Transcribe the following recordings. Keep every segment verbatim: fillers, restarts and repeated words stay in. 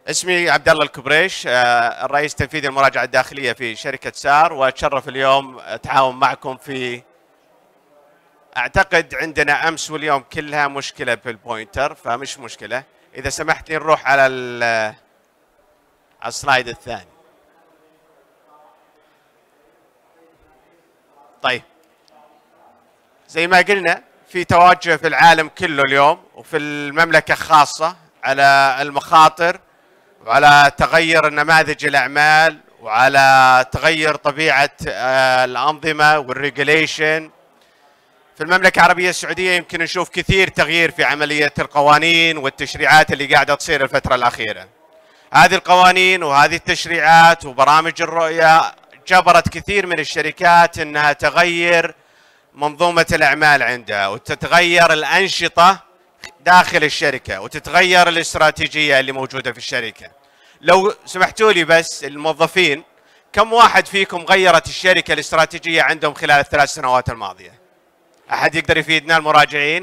اسمي عبد الله الكبريش، الرئيس التنفيذي المراجعة الداخلية في شركة سار، واتشرف اليوم اتعاون معكم في اعتقد عندنا امس واليوم كلها مشكلة في البوينتر، فمش مشكلة. اذا سمحت لي نروح على على السلايد الثاني. طيب، زي ما قلنا في توجه في العالم كله اليوم وفي المملكة خاصة على المخاطر وعلى تغير نماذج الأعمال وعلى تغير طبيعة الأنظمة والريجوليشن. في المملكة العربية السعودية يمكن نشوف كثير تغيير في عملية القوانين والتشريعات اللي قاعدة تصير الفترة الأخيرة. هذه القوانين وهذه التشريعات وبرامج الرؤية جبرت كثير من الشركات أنها تغير منظومة الأعمال عندها وتتغير الأنشطة داخل الشركة وتتغير الاستراتيجية اللي موجودة في الشركة. لو سمحتوا لي بس الموظفين، كم واحد فيكم غيرت الشركة الاستراتيجية عندهم خلال الثلاث سنوات الماضية؟ أحد يقدر يفيدنا المراجعين؟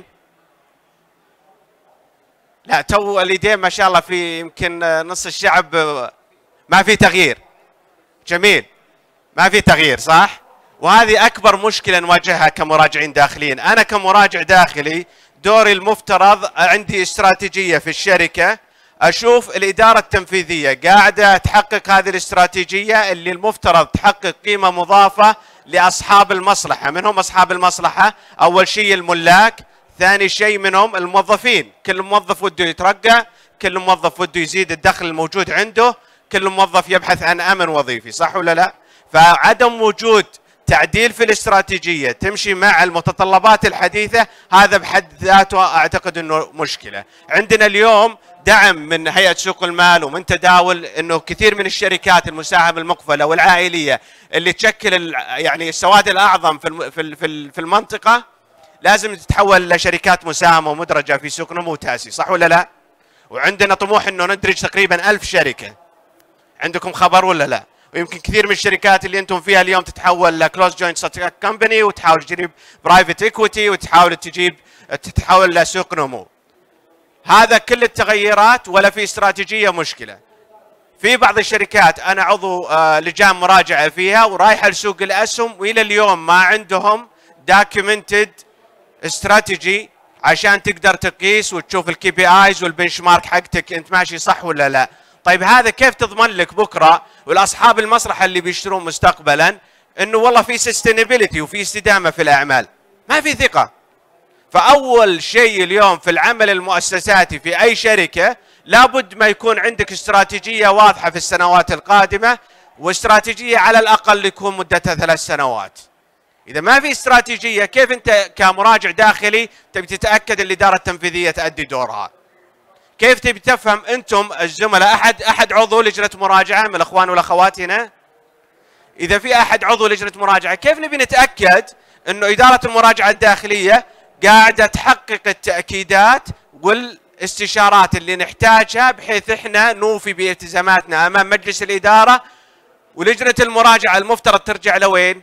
لا، تو اليدين ما شاء الله، في يمكن نص الشعب ما في تغيير. جميل، ما في تغيير، صح؟ وهذه أكبر مشكلة نواجهها كمراجعين داخليين. أنا كمراجع داخلي دوري المفترض عندي استراتيجية في الشركة، أشوف الإدارة التنفيذية قاعدة تحقق هذه الاستراتيجية اللي المفترض تحقق قيمة مضافة لأصحاب المصلحة. من هم أصحاب المصلحة؟ أول شيء الملاك، ثاني شيء منهم الموظفين. كل موظف وده يترقى، كل موظف وده يزيد الدخل الموجود عنده، كل موظف يبحث عن أمن وظيفي، صح ولا لا؟ فعدم وجود تعديل في الاستراتيجية تمشي مع المتطلبات الحديثة، هذا بحد ذاته أعتقد أنه مشكلة. عندنا اليوم دعم من هيئة سوق المال ومن تداول أنه كثير من الشركات المساهمة المقفلة والعائلية اللي تشكل يعني السواد الأعظم في في المنطقة لازم تتحول لشركات مساهمة ومدرجة في سوق نمو تاسي، صح ولا لا؟ وعندنا طموح أنه ندرج تقريبا ألف شركة. عندكم خبر ولا لا؟ ويمكن كثير من الشركات اللي انتم فيها اليوم تتحول لكلوز جوينت ستراك كمباني وتحاول تجيب برايفت ايكويتي وتحاول تجيب تتحول لسوق نمو. هذا كل التغيرات ولا في استراتيجيه مشكله. في بعض الشركات انا عضو لجان مراجعه فيها ورايحه لسوق الاسهم والى اليوم ما عندهم دوكيومنتد استراتيجي عشان تقدر تقيس وتشوف الكي بي ايز والبنش مارك حقتك انت ماشي صح ولا لا. طيب هذا كيف تضمن لك بكره والاصحاب المصلحه اللي بيشترون مستقبلا انه والله في سستينابيلتي وفي استدامه في الاعمال؟ ما في ثقه. فاول شيء اليوم في العمل المؤسساتي في اي شركه لابد ما يكون عندك استراتيجيه واضحه في السنوات القادمه، واستراتيجيه على الاقل يكون مدتها ثلاث سنوات. اذا ما في استراتيجيه كيف انت كمراجع داخلي تبي تتاكد ان الاداره التنفيذيه تؤدي دورها؟ كيف تبي تفهم انتم الزملاء؟ احد احد عضو لجنه مراجعه من الاخوان والاخوات هنا؟ اذا في احد عضو لجنه مراجعه كيف نبي نتاكد انه اداره المراجعه الداخليه قاعده تحقق التاكيدات والاستشارات اللي نحتاجها بحيث احنا نوفي بالتزاماتنا امام مجلس الاداره؟ ولجنه المراجعه المفترض ترجع لوين؟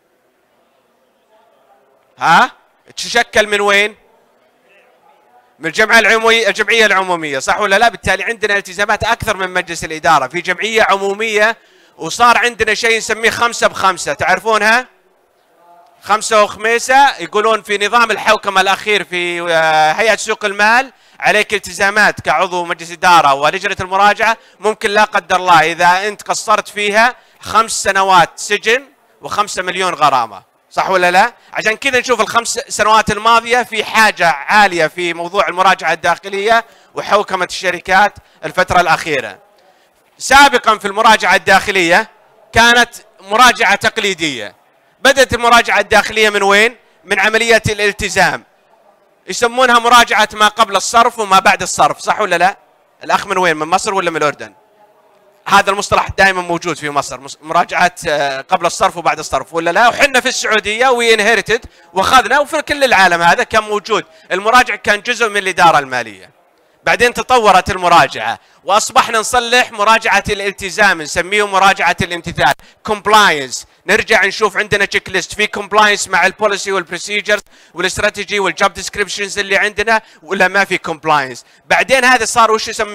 ها؟ تشكل من وين؟ من الجمعية العمومية، الجمعية العمومية، صح ولا لا؟ بالتالي عندنا التزامات أكثر من مجلس الإدارة في جمعية عمومية، وصار عندنا شيء نسميه خمسة بخمسة، تعرفونها؟ خمسة وخميسة، يقولون في نظام الحوكمة الأخير في هيئة سوق المال عليك التزامات كعضو مجلس إدارة ولجنة المراجعة، ممكن لا قدر الله إذا أنت قصرت فيها خمس سنوات سجن وخمسة مليون غرامة، صح ولا لا؟ عشان كذا نشوف الخمس سنوات الماضية في حاجة عالية في موضوع المراجعة الداخلية وحوكمة الشركات الفترة الأخيرة. سابقا في المراجعة الداخلية كانت مراجعة تقليدية. بدأت المراجعة الداخلية من وين؟ من عملية الالتزام. يسمونها مراجعة ما قبل الصرف وما بعد الصرف، صح ولا لا؟ الأخ من وين؟ من مصر ولا من الأردن؟ هذا المصطلح دائما موجود في مصر، مراجعات قبل الصرف وبعد الصرف، ولا لا؟ وحنا في السعوديه وي انهرتد واخذنا، وفي كل العالم هذا كان موجود. المراجع كان جزء من الاداره الماليه. بعدين تطورت المراجعه واصبحنا نصلح مراجعه الالتزام، نسميه مراجعه الامتثال، كومبلاينس. نرجع نشوف عندنا تشيك ليست في كومبلاينس مع البوليسي والبروسيجرز والاستراتيجي والجوب ديسكريبشنز اللي عندنا، ولا ما في كومبلاينس. بعدين هذا صار وش يسميه؟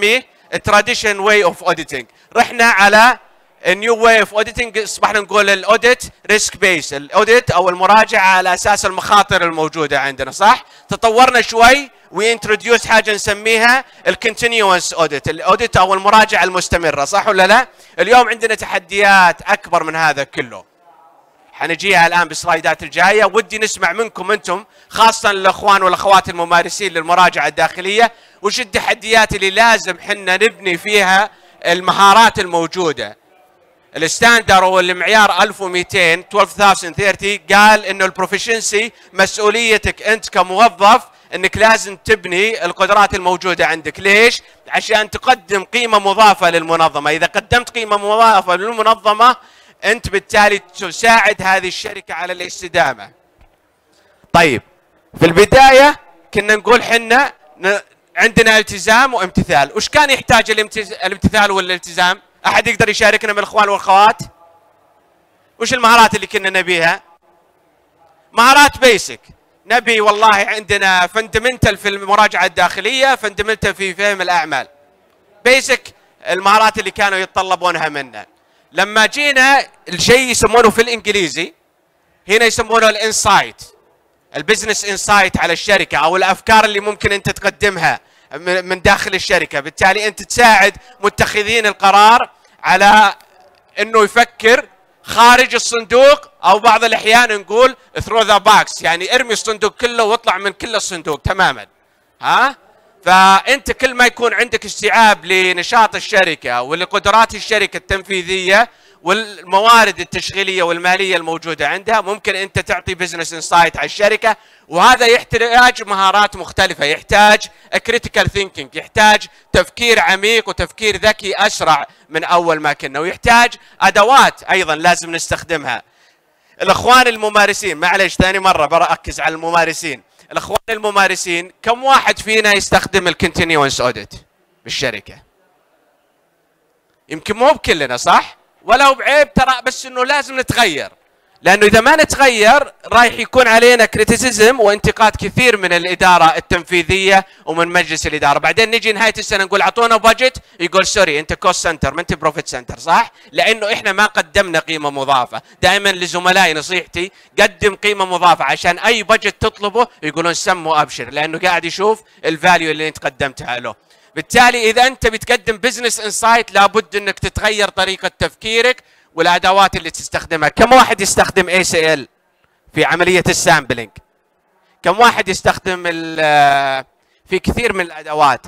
التراديشن واي اوف اوديتنج، رحنا على النيو واي اوف اوديتنج، اصبحنا نقول الاوديت ريسك بيس، الاوديت او المراجعه على اساس المخاطر الموجوده عندنا، صح؟ تطورنا شوي وانتروديوس حاجه نسميها الكونتينيوس اوديت، الاوديت او المراجعه المستمره، صح ولا لا؟ اليوم عندنا تحديات اكبر من هذا كله، حنجيها الان بالسلايدات الجايه. ودي نسمع منكم انتم خاصه الاخوان والاخوات الممارسين للمراجعه الداخليه، وش التحديات اللي لازم حنا نبني فيها المهارات الموجوده. الستاندر والمعيار ألف ومئتين اثنا عشر ثلاثين قال انه البروفيشنسي مسؤوليتك انت كموظف انك لازم تبني القدرات الموجوده عندك. ليش؟ عشان تقدم قيمه مضافه للمنظمه. اذا قدمت قيمه مضافه للمنظمه انت بالتالي تساعد هذه الشركه على الاستدامه. طيب في البدايه كنا نقول حنا عندنا التزام وامتثال. وش كان يحتاج الامتثال والالتزام؟ احد يقدر يشاركنا من الاخوان والاخوات؟ وش المهارات اللي كنا نبيها؟ مهارات بيسك. نبي والله عندنا فندمنتال في المراجعه الداخليه، فندمنتال في فهم الاعمال. بيسك المهارات اللي كانوا يتطلبونها منا. لما جينا الشيء يسمونه في الانجليزي هنا يسمونه الانسايت، البزنس انسايت على الشركه، او الافكار اللي ممكن انت تقدمها من داخل الشركه، بالتالي انت تساعد متخذين القرار على انه يفكر خارج الصندوق، او بعض الاحيان نقول ثرو ذا باكس، يعني ارمي الصندوق كله واطلع من كل الصندوق تماما. ها؟ فانت كل ما يكون عندك استيعاب لنشاط الشركه ولقدرات الشركه التنفيذيه والموارد التشغيليه والماليه الموجوده عندها، ممكن انت تعطي بزنس انسايت على الشركه. وهذا يحتاج مهارات مختلفه، يحتاج كريتيكال ثينكينج، يحتاج تفكير عميق وتفكير ذكي اسرع من اول ما كنا، ويحتاج ادوات ايضا لازم نستخدمها. الاخوان الممارسين، معلش ثاني مره بركز على الممارسين، الاخوان الممارسين كم واحد فينا يستخدم الكونتينيوس اوديت بالشركه؟ يمكن مو بكلنا، صح؟ ولو بعيب ترى، بس انه لازم نتغير، لانه اذا ما نتغير رايح يكون علينا كريتيسيزم وانتقاد كثير من الاداره التنفيذيه ومن مجلس الاداره. بعدين نجي نهايه السنه نقول اعطونا بادجت، يقول سوري انت كوست سنتر ما انت بروفيت سنتر، صح؟ لانه احنا ما قدمنا قيمه مضافه. دائما لزملائي نصيحتي قدم قيمه مضافه، عشان اي بادجت تطلبه يقولون سموا ابشر، لانه قاعد يشوف الفاليو اللي انت قدمتها له. بالتالي اذا انت بتقدم بزنس انسايت لابد انك تتغير طريقه تفكيرك والادوات اللي تستخدمها. كم واحد يستخدم اي سي ال في عمليه السامبلينج؟ كم واحد يستخدم في كثير من الادوات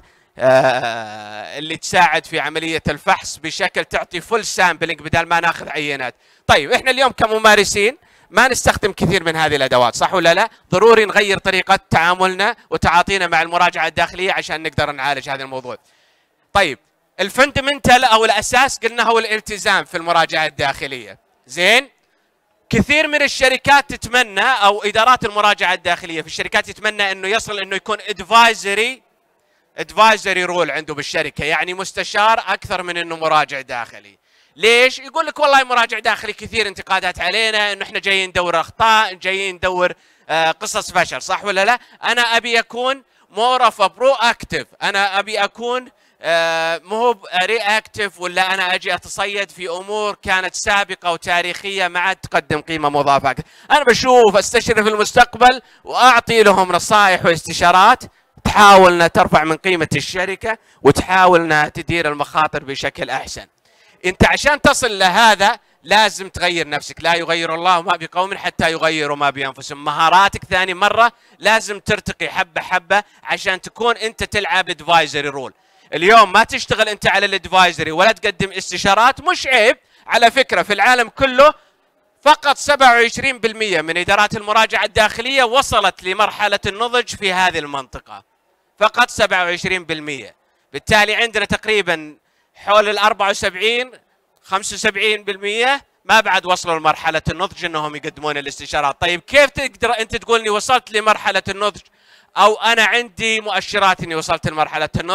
اللي تساعد في عمليه الفحص بشكل تعطي فول سامبلينج بدل ما ناخذ عينات؟ طيب احنا اليوم كممارسين ما نستخدم كثير من هذه الادوات، صح ولا لا؟ ضروري نغير طريقه تعاملنا وتعاطينا مع المراجعه الداخليه عشان نقدر نعالج هذا الموضوع. طيب الفندمنتال او الاساس قلنا هو الالتزام في المراجعه الداخليه. زين؟ كثير من الشركات تتمنى، او ادارات المراجعه الداخليه في الشركات تتمنى انه يصل انه يكون ادفايزري ادفايزري رول عنده بالشركه، يعني مستشار اكثر من انه مراجع داخلي. ليش؟ يقول لك والله مراجع داخلي كثير انتقادات علينا انه احنا جايين ندور اخطاء، جايين ندور آه قصص فشل، صح ولا لا؟ انا ابي اكون مور اوف برو اكتف، انا ابي اكون آه مو رياكتف، ولا انا اجي اتصيد في امور كانت سابقه وتاريخيه ما عاد تقدم قيمه مضافه. انا بشوف استشرف المستقبل واعطي لهم نصائح واستشارات تحاول انها ترفع من قيمه الشركه وتحاول انها تدير المخاطر بشكل احسن. انت عشان تصل لهذا لازم تغير نفسك، لا يغير الله ما بقوم حتى يغيروا ما بانفسهم. مهاراتك ثاني مره لازم ترتقي حبه حبه عشان تكون انت تلعب ادفايزري رول. اليوم ما تشتغل انت على الادفايزري ولا تقدم استشارات، مش عيب على فكره، في العالم كله فقط سبعة وعشرين بالمئة من ادارات المراجعه الداخليه وصلت لمرحله النضج في هذه المنطقه، فقط سبعة وعشرين بالمئة. بالتالي عندنا تقريبا حول ال أربعة وسبعين خمسة وسبعين بالمئة ما بعد وصلوا لمرحله النضج انهم يقدمون الاستشارات. طيب كيف تقدر انت تقول اني وصلت لمرحله النضج او انا عندي مؤشرات اني وصلت لمرحله النضج؟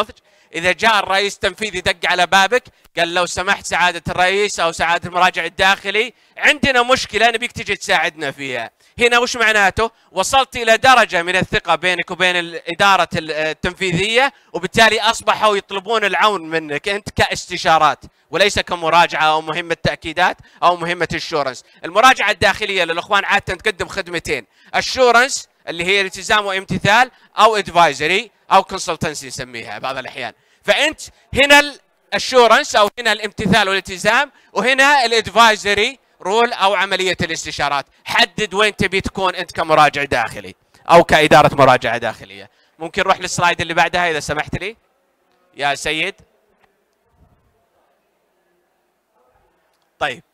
إذا جاء الرئيس التنفيذي دق على بابك قال لو سمحت سعادة الرئيس أو سعادة المراجع الداخلي عندنا مشكلة نبيك تجي تساعدنا فيها. هنا وش معناته؟ وصلت إلى درجة من الثقة بينك وبين الإدارة التنفيذية، وبالتالي أصبحوا يطلبون العون منك أنت كاستشارات وليس كمراجعة أو مهمة تأكيدات أو مهمة الشورنس. المراجعة الداخلية للأخوان عادة تقدم خدمتين، الشورنس اللي هي الالتزام وامتثال، أو ادفايزري أو كونسلتنسي نسميها بعض الأحيان. فأنت هنا الشورنس أو هنا الامتثال والالتزام، وهنا الادفايزري رول أو عملية الاستشارات. حدد وين تبي تكون أنت كمراجع داخلي أو كإدارة مراجعة داخلية. ممكن نروح للسلايد اللي بعدها إذا سمحت لي يا سيد. طيب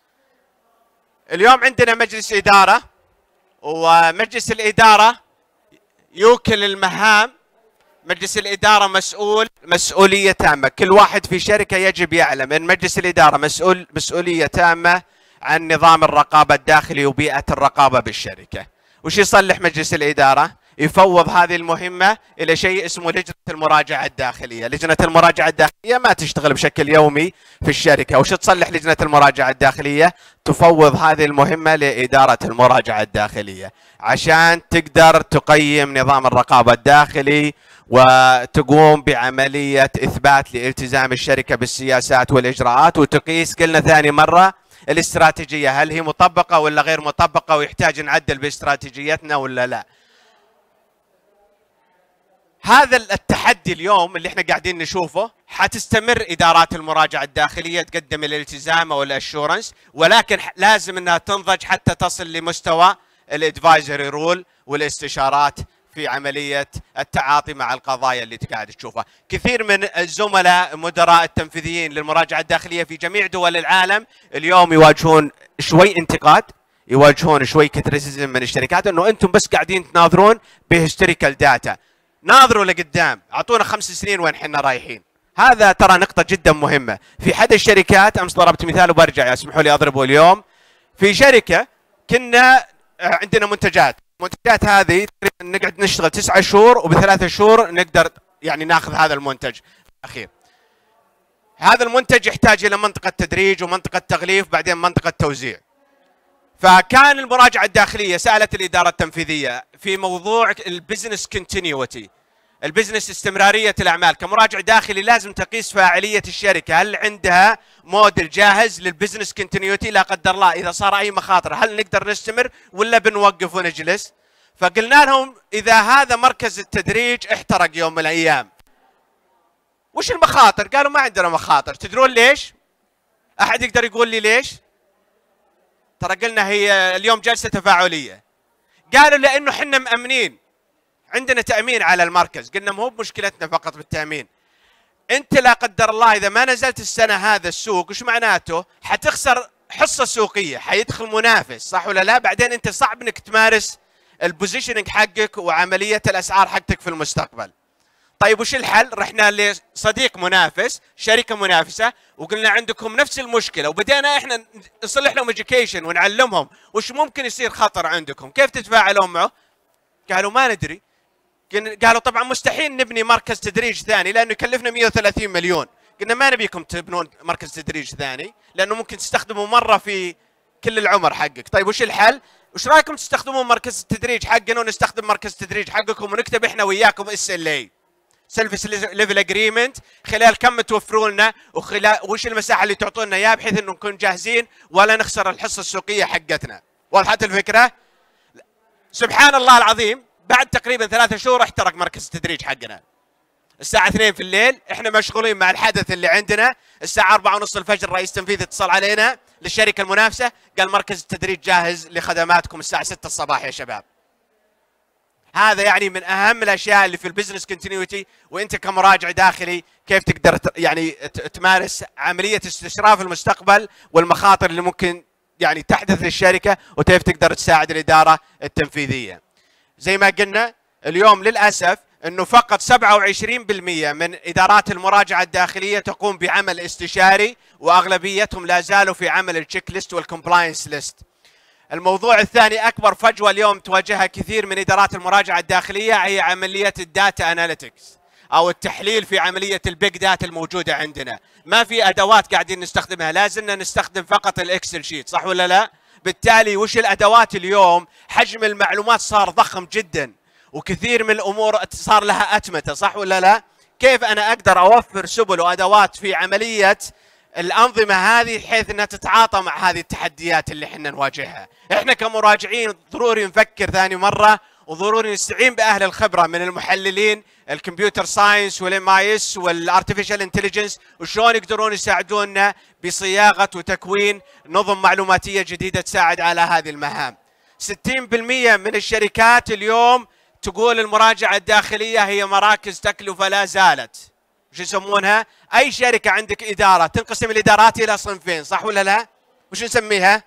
اليوم عندنا مجلس إدارة، ومجلس الإدارة يوكل المهام. مجلس الإدارة مسؤول مسؤولية تامة، كل واحد في شركة يجب يعلم أن مجلس الإدارة مسؤول مسؤولية تامة عن نظام الرقابة الداخلي وبيئة الرقابة بالشركة. وش يصلح مجلس الإدارة؟ يفوض هذه المهمة إلى شيء اسمه لجنة المراجعة الداخلية. لجنة المراجعة الداخلية ما تشتغل بشكل يومي في الشركة. وش تصلح لجنة المراجعة الداخلية؟ تفوض هذه المهمة لإدارة المراجعة الداخلية عشان تقدر تقيم نظام الرقابة الداخلي وتقوم بعملية إثبات لالتزام الشركة بالسياسات والإجراءات، وتقيس قلنا ثاني مرة الاستراتيجية هل هي مطبقة ولا غير مطبقة، ويحتاج نعدل باستراتيجيتنا ولا لا. هذا التحدي اليوم اللي احنا قاعدين نشوفه حتستمر إدارات المراجعة الداخلية تقدم الالتزام او الاشورنس، ولكن لازم انها تنضج حتى تصل لمستوى الادفايزري رول والاستشارات في عملية التعاطي مع القضايا اللي قاعد تشوفها. كثير من الزملاء مدراء التنفيذيين للمراجعة الداخلية في جميع دول العالم اليوم يواجهون شوي انتقاد، يواجهون شوي كريتيسيزم من الشركات انه انتم بس قاعدين تناظرون بهيستوريكال داتا. ناظروا لقدام، اعطونا خمس سنين وين حنا رايحين. هذا ترى نقطة جدا مهمة. في حد الشركات امس ضربت مثال وبرجع اسمحوا لي اضربه اليوم. في شركة كنا عندنا منتجات، المنتجات هذه نقعد نشتغل تسعة شهور وبثلاثة شهور نقدر يعني ناخذ هذا المنتج الاخير. هذا المنتج يحتاج الى منطقة تدريج ومنطقة تغليف بعدين منطقة توزيع. فكان المراجعة الداخلية سألت الإدارة التنفيذية في موضوع البزنس كونتينيوتي، البزنس استمرارية الأعمال. كمراجع داخلي لازم تقيس فاعلية الشركة، هل عندها موديل جاهز للبزنس كونتينيوتي لا قدر الله إذا صار أي مخاطر هل نقدر نستمر ولا بنوقف ونجلس. فقلنا لهم إذا هذا مركز التدريج احترق يوم من الأيام وش المخاطر؟ قالوا ما عندنا مخاطر. تدرون ليش؟ أحد يقدر يقول لي ليش؟ ترى قلنا هي اليوم جلسة تفاعلية. قالوا لأنه حنا مأمنين، عندنا تأمين على المركز. قلنا مو بمشكلتنا فقط بالتأمين، أنت لا قدر الله إذا ما نزلت السنة هذا السوق وش معناته؟ حتخسر حصة سوقية، حيدخل منافس صح ولا لا؟ بعدين أنت صعب أنك تمارس البوزيشننج حقك وعملية الأسعار حقتك في المستقبل. طيب وش الحل؟ رحنا لصديق منافس، شركة منافسة، وقلنا عندكم نفس المشكلة، وبدينا احنا نصلح لهم education ونعلمهم وش ممكن يصير خطر عندكم، كيف تتفاعلون معه؟ قالوا ما ندري. قالوا طبعا مستحيل نبني مركز تدريج ثاني لأنه يكلفنا مئة وثلاثين مليون. قلنا ما نبيكم تبنون مركز تدريج ثاني لأنه ممكن تستخدمه مرة في كل العمر حقك. طيب وش الحل؟ وش رايكم تستخدمون مركز التدريج حقنا ونستخدم مركز التدريج حقكم ونكتب احنا وياكم اس ال اي سيرفيس ليفل اجريمنت، خلال كم توفروا لنا وخلال وش المساحه اللي تعطونا اياها بحيث انه نكون جاهزين ولا نخسر الحصه السوقيه حقتنا. وضحت الفكره؟ سبحان الله العظيم بعد تقريبا ثلاثة شهور احترق مركز التدريج حقنا. الساعة اثنين في الليل احنا مشغولين مع الحدث اللي عندنا، الساعة أربعة ونص الفجر رئيس تنفيذي اتصل علينا للشركة المنافسة قال مركز التدريج جاهز لخدماتكم الساعة ستة الصباح يا شباب. هذا يعني من اهم الاشياء اللي في البزنس كونتينيوتي، وانت كمراجع داخلي كيف تقدر يعني تمارس عمليه استشراف المستقبل والمخاطر اللي ممكن يعني تحدث للشركه، وكيف تقدر تساعد الاداره التنفيذيه. زي ما قلنا اليوم للاسف انه فقط سبعة وعشرين بالمئة من ادارات المراجعه الداخليه تقوم بعمل استشاري، واغلبيتهم لا زالوا في عمل التشيك ليست والكومبلاينس ليست. الموضوع الثاني أكبر فجوة اليوم تواجهها كثير من إدارات المراجعة الداخلية هي عملية الداتا أناليتكس او التحليل في عمليه البيج داتا الموجوده عندنا. ما في ادوات قاعدين نستخدمها، لازلنا نستخدم فقط الاكسل شيت، صح ولا لا؟ بالتالي وش الادوات اليوم؟ حجم المعلومات صار ضخم جدا، وكثير من الامور صار لها اتمته، صح ولا لا؟ كيف انا اقدر اوفر سبل وادوات في عمليه الانظمه هذه بحيث انها تتعاطى مع هذه التحديات اللي احنا نواجهها؟ احنا كمراجعين ضروري نفكر ثاني مره، وضروري نستعين باهل الخبره من المحللين الكمبيوتر ساينس والام اي اس والارتفيشال انتليجنس، وشلون يقدرون يساعدونا بصياغه وتكوين نظم معلوماتيه جديده تساعد على هذه المهام. ستين بالمئة من الشركات اليوم تقول المراجعه الداخليه هي مراكز تكلفه لا زالت. وش يسمونها؟ اي شركه عندك اداره تنقسم الادارات الى صنفين، صح ولا لا؟ وش نسميها؟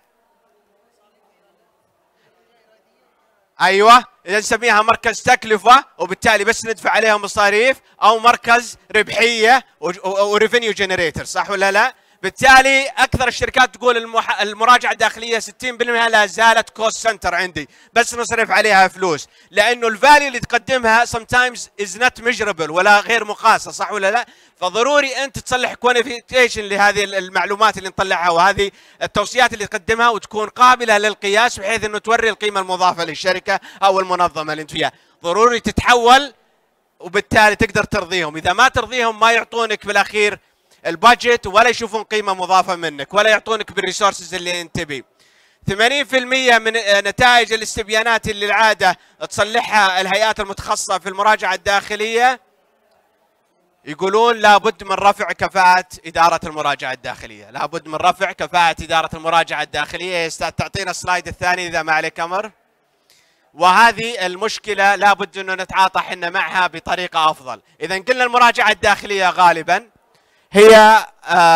ايوه، اذا نسميها مركز تكلفه وبالتالي بس ندفع عليها مصاريف، او مركز ربحيه وريفينيو جنريتور، صح ولا لا؟ بالتالي اكثر الشركات تقول المح... المراجعه الداخليه ستين بالمئة لا زالت كوست سنتر عندي، بس نصرف عليها فلوس، لانه الفاليو اللي تقدمها sometimes is not measurable ولا غير مقاسه، صح ولا لا؟ فضروري انت تصلح كوانتيفيكيشن لهذه المعلومات اللي نطلعها وهذه التوصيات اللي تقدمها، وتكون قابله للقياس بحيث انه توري القيمه المضافه للشركه او المنظمه اللي انت فيها. ضروري تتحول وبالتالي تقدر ترضيهم، اذا ما ترضيهم ما يعطونك بالاخير البادجت ولا يشوفون قيمه مضافه منك ولا يعطونك بالريسورسز اللي انت تبي. ثمانين بالمئة من نتائج الاستبيانات اللي العاده تصلحها الهيئات المتخصصه في المراجعه الداخليه يقولون لابد من رفع كفاءه اداره المراجعه الداخليه، لابد من رفع كفاءه اداره المراجعه الداخليه. يا استاذ تعطينا السلايد الثاني اذا ما عليك امر. وهذه المشكله لابد انه نتعاطى احنا معها بطريقه افضل. اذا قلنا المراجعه الداخليه غالبا هي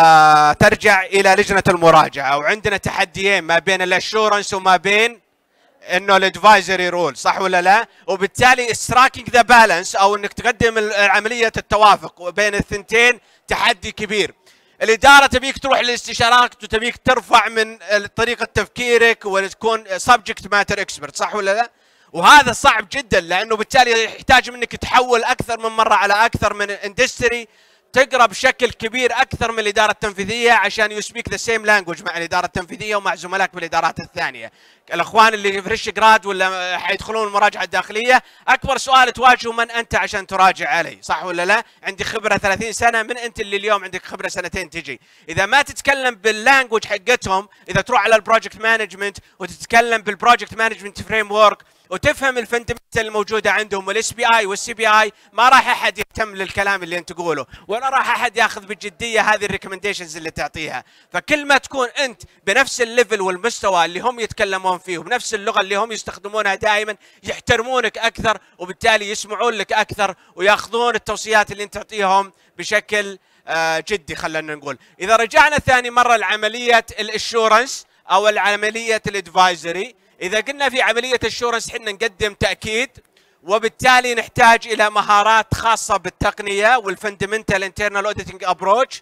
آه ترجع الى لجنه المراجعه، وعندنا تحديين ما بين الاشورنس وما بين انه الادفايزري رول، صح ولا لا؟ وبالتالي سترايكينج ذا بالانس او انك تقدم عمليه التوافق بين الثنتين تحدي كبير. الاداره تبيك تروح للاستشارات وتبيك ترفع من طريقه تفكيرك وتكون سبجكت ماتر اكسبرت، صح ولا لا؟ وهذا صعب جدا، لانه بالتالي يحتاج منك تحول اكثر من مره على اكثر من اندستري، تقرا بشكل كبير اكثر من الاداره التنفيذيه عشان يسبيك ذا سيم لانجوج مع الاداره التنفيذيه ومع زملائك بالادارات الثانيه. الاخوان اللي فريش جراد ولا حيدخلون المراجعه الداخليه، اكبر سؤال تواجهه من انت عشان تراجع علي، صح ولا لا؟ عندي خبره ثلاثين سنه، من انت اللي اليوم عندك خبره سنتين تجي؟ اذا ما تتكلم باللانجوج حقتهم، اذا تروح على البروجكت مانجمنت وتتكلم بالبروجكت مانجمنت فريم ورك وتفهم الفندمنتال الموجوده عندهم والاس بي اي والسي بي اي، ما راح احد يهتم للكلام اللي انت تقوله، ولا راح احد ياخذ بجديه هذه الريكومنديشنز اللي تعطيها. فكل ما تكون انت بنفس الليفل والمستوى اللي هم يتكلمون فيه وبنفس اللغه اللي هم يستخدمونها دائما، يحترمونك اكثر وبالتالي يسمعون لك اكثر وياخذون التوصيات اللي انت تعطيهم بشكل آه جدي. خلينا نقول اذا رجعنا ثاني مره لعمليه الاشورنس او العمليه الادفايزري، إذا قلنا في عملية الشورنس حنا نقدم تأكيد، وبالتالي نحتاج إلى مهارات خاصة بالتقنية والفندمنتال انترنال اوديتنج ابروتش،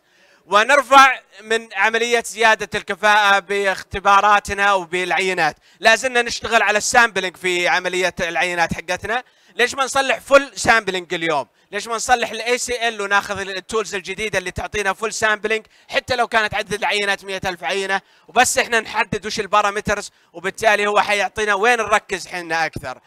ونرفع من عملية زيادة الكفاءة باختباراتنا وبالعينات. لازلنا نشتغل على السامبلينج في عملية العينات حقتنا. ليش ما نصلح فل سامبلينج اليوم؟ ليش ما نصلح الاي سي ال وناخذ التولز الجديده اللي تعطينا فل سامبلينج، حتى لو كانت عدد العينات مئة ألف عينه، وبس احنا نحدد وش البارامترز، وبالتالي هو حيعطينا وين نركز احنا اكثر.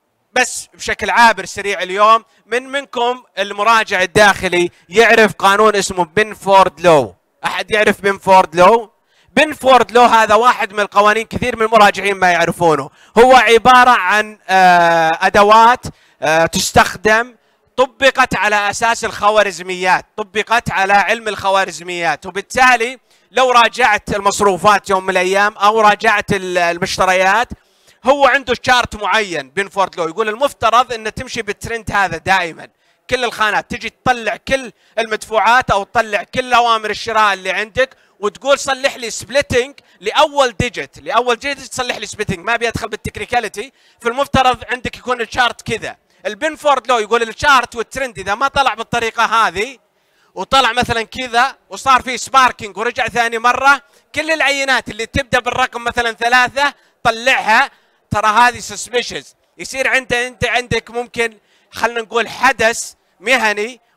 بس بشكل عابر سريع اليوم، من منكم المراجع الداخلي يعرف قانون اسمه بنفورد لو؟ احد يعرف بنفورد لو؟ بنفورد لو هذا واحد من القوانين كثير من المراجعين ما يعرفونه. هو عباره عن ادوات تستخدم، طبقت على اساس الخوارزميات، طبقت على علم الخوارزميات، وبالتالي لو راجعت المصروفات يوم من الايام او راجعت المشتريات، هو عنده شارت معين بنفورد لو يقول المفترض ان تمشي بالترند هذا دائما. كل الخانات تجي تطلع كل المدفوعات او تطلع كل اوامر الشراء اللي عندك وتقول صلح لي سبليتنج لاول ديجيت، لاول ديجيت تصلح لي سبليتنج، ما ابي ادخل بالتكنيكاليتي. في المفترض عندك يكون الشارت كذا. البنفورد لو يقول الشارت والترند اذا ما طلع بالطريقه هذه وطلع مثلا كذا وصار فيه سباركينج ورجع ثاني مره، كل العينات اللي تبدا بالرقم مثلا ثلاثه طلعها، ترى هذه سسبيشس. يصير عند انت عندك ممكن خلينا نقول حدث مهني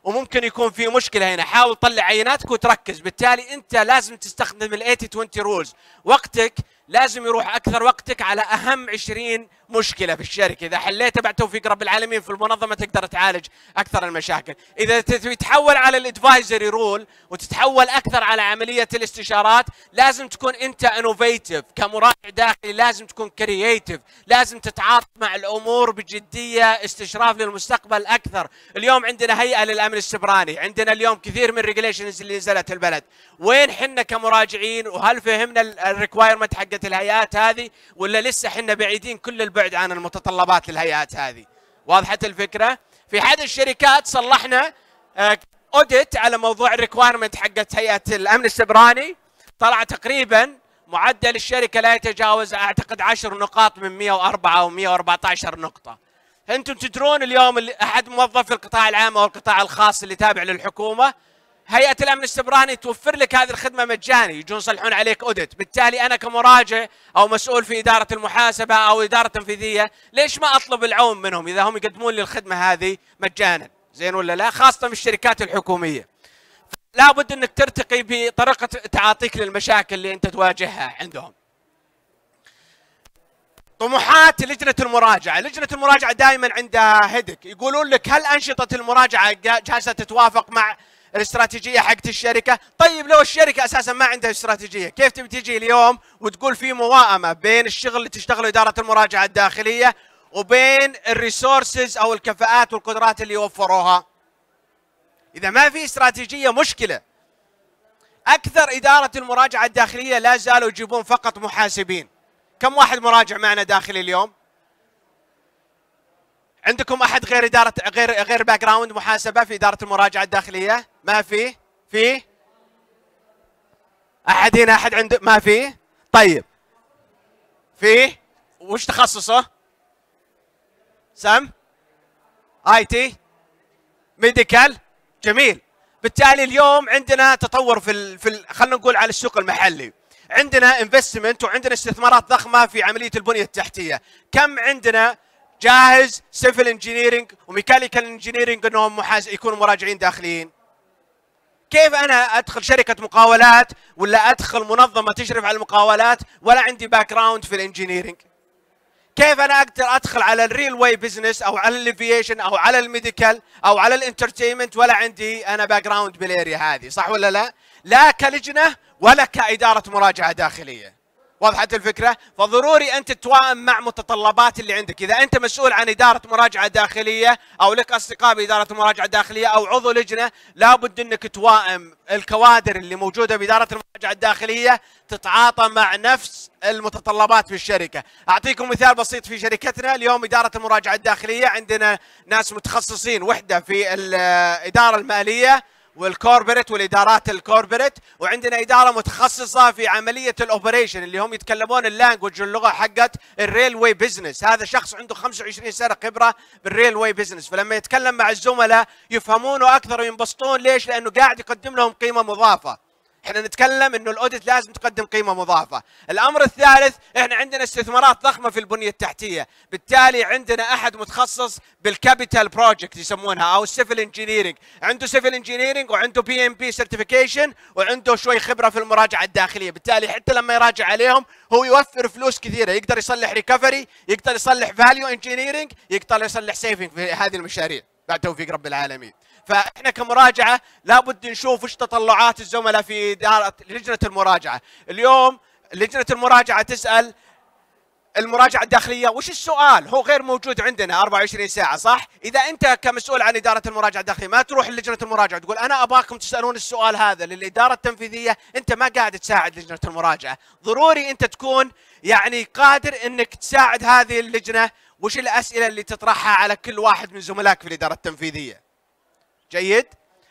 وممكن يكون في مشكله هنا. حاول تطلع عيناتك وتركز. بالتالي انت لازم تستخدم ال ثمانين عشرين رولز. وقتك لازم يروح اكثر وقتك على اهم عشرين مشكله في الشركه. اذا حليتها بعد توفيق رب العالمين في المنظمه تقدر تعالج اكثر المشاكل. اذا تبي تتحول على الادفايزري رول وتتحول اكثر على عمليه الاستشارات، لازم تكون انت انوفيتيف كمراجع داخلي، لازم تكون كرييتيف، لازم تتعاطى مع الامور بجديه، استشراف للمستقبل اكثر. اليوم عندنا هيئه للامن السبراني، عندنا اليوم كثير من الريجليشنز اللي نزلت البلد. وين حنا كمراجعين؟ وهل فهمنا الريكوايرمنت حقت الهيئات هذه ولا لسه حنا بعيدين كل البعد عن المتطلبات للهيئات هذه؟ واضحه الفكره؟ في احد الشركات صلحنا اوديت على موضوع الريكوايرمنت حقت هيئه الامن السبراني، طلع تقريبا معدل الشركه لا يتجاوز اعتقد عشر نقاط من مئة وأربعة او مئة وأربعة عشر نقطه. انتم تدرون اليوم احد موظف في القطاع العام او القطاع الخاص اللي تابع للحكومه، هيئه الامن السبراني توفر لك هذه الخدمه مجاني، يجون يصلحون عليك اوديت. بالتالي انا كمراجع او مسؤول في اداره المحاسبه او اداره تنفيذيه، ليش ما اطلب العون منهم اذا هم يقدمون لي الخدمه هذه مجانا؟ زين ولا لا؟ خاصه في الشركات الحكوميه. لابد انك ترتقي بطريقه تعاطيك للمشاكل اللي انت تواجهها عندهم. طموحات لجنه المراجعه، لجنه المراجعه دائما عندها هدك، يقولون لك هل انشطه المراجعه جالسه تتوافق مع الاستراتيجيه حقت الشركه؟ طيب لو الشركه اساسا ما عندها استراتيجيه، كيف تبي تجي اليوم وتقول في موائمه بين الشغل اللي تشتغله اداره المراجعه الداخليه وبين الريسورسز او الكفاءات والقدرات اللي يوفروها؟ اذا ما في استراتيجيه مشكله. اكثر اداره المراجعه الداخليه لا زالوا يجيبون فقط محاسبين. كم واحد مراجع معنا داخلي اليوم؟ عندكم احد غير اداره غير غير باك جراوند محاسبه في اداره المراجعه الداخليه؟ ما في؟ في؟ احد هنا احد عنده؟ ما في؟ طيب. في؟ وش تخصصه؟ سم؟ اي تي؟ ميديكال؟ جميل. بالتالي اليوم عندنا تطور في ال في ال خلينا نقول على السوق المحلي. عندنا انفستمنت وعندنا استثمارات ضخمه في عمليه البنيه التحتيه. كم عندنا جاهز سيفل انجينيرنج وميكانيكال انجينيرنج انهم محاس... يكونوا مراجعين داخليين؟ كيف انا ادخل شركه مقاولات ولا ادخل منظمه تشرف على المقاولات ولا عندي باك جراوند في الانجينيرنج؟ كيف انا اقدر ادخل على الريل واي بزنس او على الافيشن او على الميديكال او على الانترتينمنت ولا عندي انا باك جراوند بالاريا هذه؟ صح ولا لا؟ لا كلجنه ولا كاداره مراجعه داخليه. وضحت الفكره؟ فضروري انت تتوائم مع متطلبات اللي عندك. اذا انت مسؤول عن اداره مراجعه داخليه او لك اصدقاء باداره مراجعه داخليه او عضو لجنه، لابد انك توائم الكوادر اللي موجوده باداره المراجعه الداخليه تتعاطى مع نفس المتطلبات في الشركه. اعطيكم مثال بسيط في شركتنا اليوم اداره المراجعه الداخليه عندنا ناس متخصصين، وحده في الاداره الماليه والكوربريت والادارات الكوربريت، وعندنا اداره متخصصه في عمليه الاوبريشن اللي هم يتكلمون اللانجوج اللغه حقت الريلوي بزنس. هذا شخص عنده خمسة وعشرين سنه خبره بالريلوي بزنس، فلما يتكلم مع الزملاء يفهمونه اكثر وينبسطون. ليش؟ لانه قاعد يقدم لهم قيمه مضافه. احنا نتكلم انه الاوديت لازم تقدم قيمه مضافه. الامر الثالث، احنا عندنا استثمارات ضخمه في البنيه التحتيه، بالتالي عندنا احد متخصص بالكابيتال بروجكت يسمونها او السيفل انجينيرنج، عنده سيفل انجينيرنج وعنده بي ام بي سيرتيفيكيشن وعنده شوي خبره في المراجعه الداخليه. بالتالي حتى لما يراجع عليهم هو يوفر فلوس كثيره، يقدر يصلح ريكفري، يقدر يصلح فاليو انجينيرنج، يقدر يصلح سيفنج في هذه المشاريع بعد توفيق رب العالمين. فاحنا كمراجعه لابد نشوف ايش تطلعات الزملاء في اداره لجنه المراجعه. اليوم لجنه المراجعه تسال المراجعه الداخليه وش السؤال؟ هو غير موجود عندنا أربعة وعشرين ساعه، صح؟ اذا انت كمسؤول عن اداره المراجعه الداخليه ما تروح لجنه المراجعه تقول انا اباكم تسالون السؤال هذا للاداره التنفيذيه، انت ما قاعد تساعد لجنه المراجعه. ضروري انت تكون يعني قادر انك تساعد هذه اللجنه. وش الاسئله اللي تطرحها على كل واحد من زملائك في الاداره التنفيذيه؟ جيد؟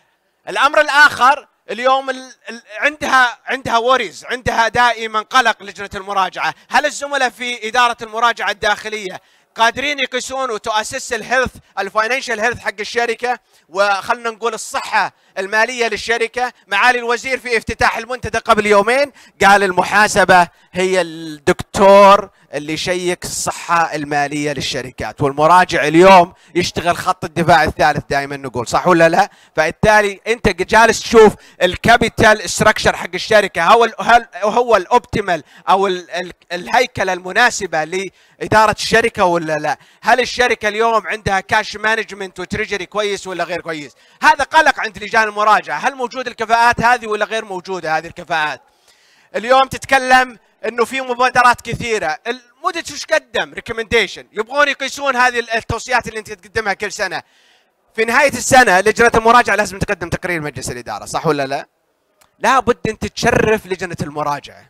الامر الاخر اليوم ال ال عندها عندها وريز، عندها دائما قلق لجنه المراجعه. هل الزملاء في اداره المراجعه الداخليه قادرين يقيسون وتؤسس الهيلث الفاينانشال هيلث حق الشركه وخلنا نقول الصحه الماليه للشركه؟ معالي الوزير في افتتاح المنتدى قبل يومين قال المحاسبه هي الدكتور اللي يشيك الصحة المالية للشركات، والمراجع اليوم يشتغل خط الدفاع الثالث دائما نقول، صح ولا لا؟ فبالتالي انت جالس تشوف الكابيتال ستراكشر حق الشركة، هو هل هو الاوبتيمال او ال ال الهيكلة المناسبة لإدارة الشركة ولا لا؟ هل الشركة اليوم عندها كاش مانجمنت وتريجري كويس ولا غير كويس؟ هذا قلق عند لجان المراجعة، هل موجود الكفاءات هذه ولا غير موجودة هذه الكفاءات؟ اليوم تتكلم انه في مبادرات كثيره، المدير وش قدم ريكومنديشن، يبغون يقيسون هذه التوصيات اللي انت تقدمها كل سنه. في نهايه السنه لجنه المراجعه لازم تقدم تقرير مجلس الاداره، صح ولا لا؟ لابد انت تشرف لجنه المراجعه.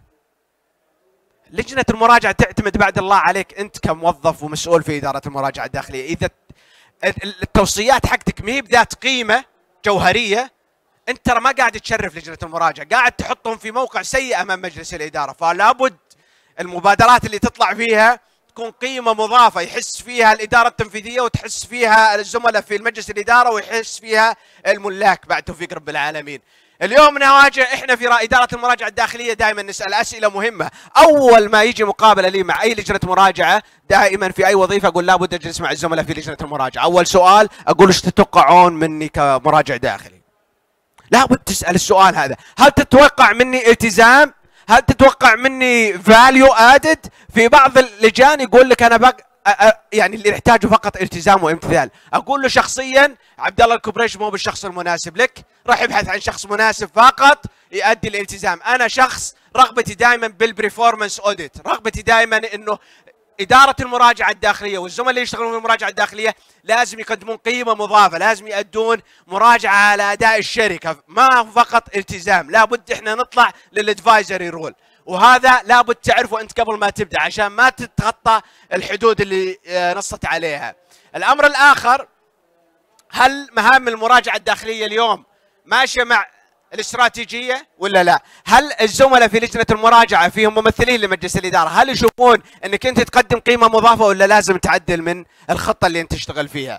لجنه المراجعه تعتمد بعد الله عليك انت كموظف ومسؤول في اداره المراجعه الداخليه، اذا التوصيات حقتك ما هي بذات قيمه جوهريه انت ترى ما قاعد تشرف لجنه المراجعه، قاعد تحطهم في موقع سيء امام مجلس الاداره، فلا بد المبادرات اللي تطلع فيها تكون قيمه مضافه يحس فيها الاداره التنفيذيه وتحس فيها الزملاء في المجلس الاداره ويحس فيها الملاك بعد توفيق رب العالمين. اليوم نواجه احنا في اداره المراجعه الداخليه دائما نسال اسئله مهمه، اول ما يجي مقابله لي مع اي لجنه مراجعه دائما في اي وظيفه اقول لابد اجلس مع الزملاء في لجنه المراجعه، اول سؤال اقول ايش تتوقعون مني كمراجع داخلي؟ لابد تسأل السؤال هذا، هل تتوقع مني التزام؟ هل تتوقع مني فاليو ادد؟ في بعض اللجان يقول لك انا بق... يعني اللي يحتاجه فقط التزام وامتثال، اقول له شخصيا عبد الله الكوبريش مو بالشخص المناسب لك، راح ابحث عن شخص مناسب فقط يؤدي الالتزام، انا شخص رغبتي دائما بالبرفورمانس اوديت، رغبتي دائما انه إدارة المراجعة الداخلية والزملاء اللي يشتغلون في المراجعة الداخلية لازم يقدمون قيمة مضافة، لازم يؤدون مراجعة على أداء الشركة، ما فقط التزام، لابد احنا نطلع للادفايزري رول، وهذا لابد تعرفه أنت قبل ما تبدأ عشان ما تتخطى الحدود اللي نصت عليها. الأمر الآخر، هل مهام المراجعة الداخلية اليوم ماشية مع الاستراتيجية ولا لا؟ هل الزملاء في لجنة المراجعة فيهم ممثلين لمجلس الإدارة، هل يشوفون أنك أنت تقدم قيمة مضافة ولا لازم تعدل من الخطة اللي أنت تشتغل فيها؟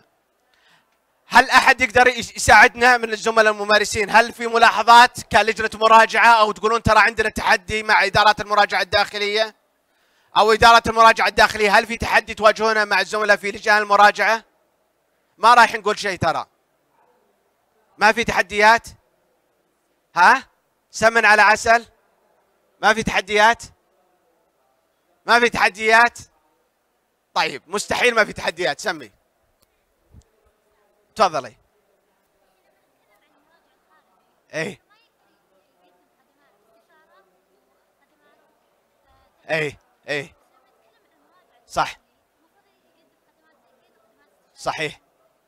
هل أحد يقدر يساعدنا من الزملاء الممارسين؟ هل في ملاحظات كلجنة مراجعة أو تقولون ترى عندنا تحدي مع إدارات المراجعة الداخلية أو إدارة المراجعة الداخلية، هل في تحدي تواجهونه مع الزملاء في لجان المراجعة؟ ما رايح نقول شيء، ترى ما في تحديات. ها؟ سمن على عسل؟ ما في تحديات؟ ما في تحديات؟ طيب مستحيل ما في تحديات، سمي. تفضلي. ايه ايه ايه صح صحيح.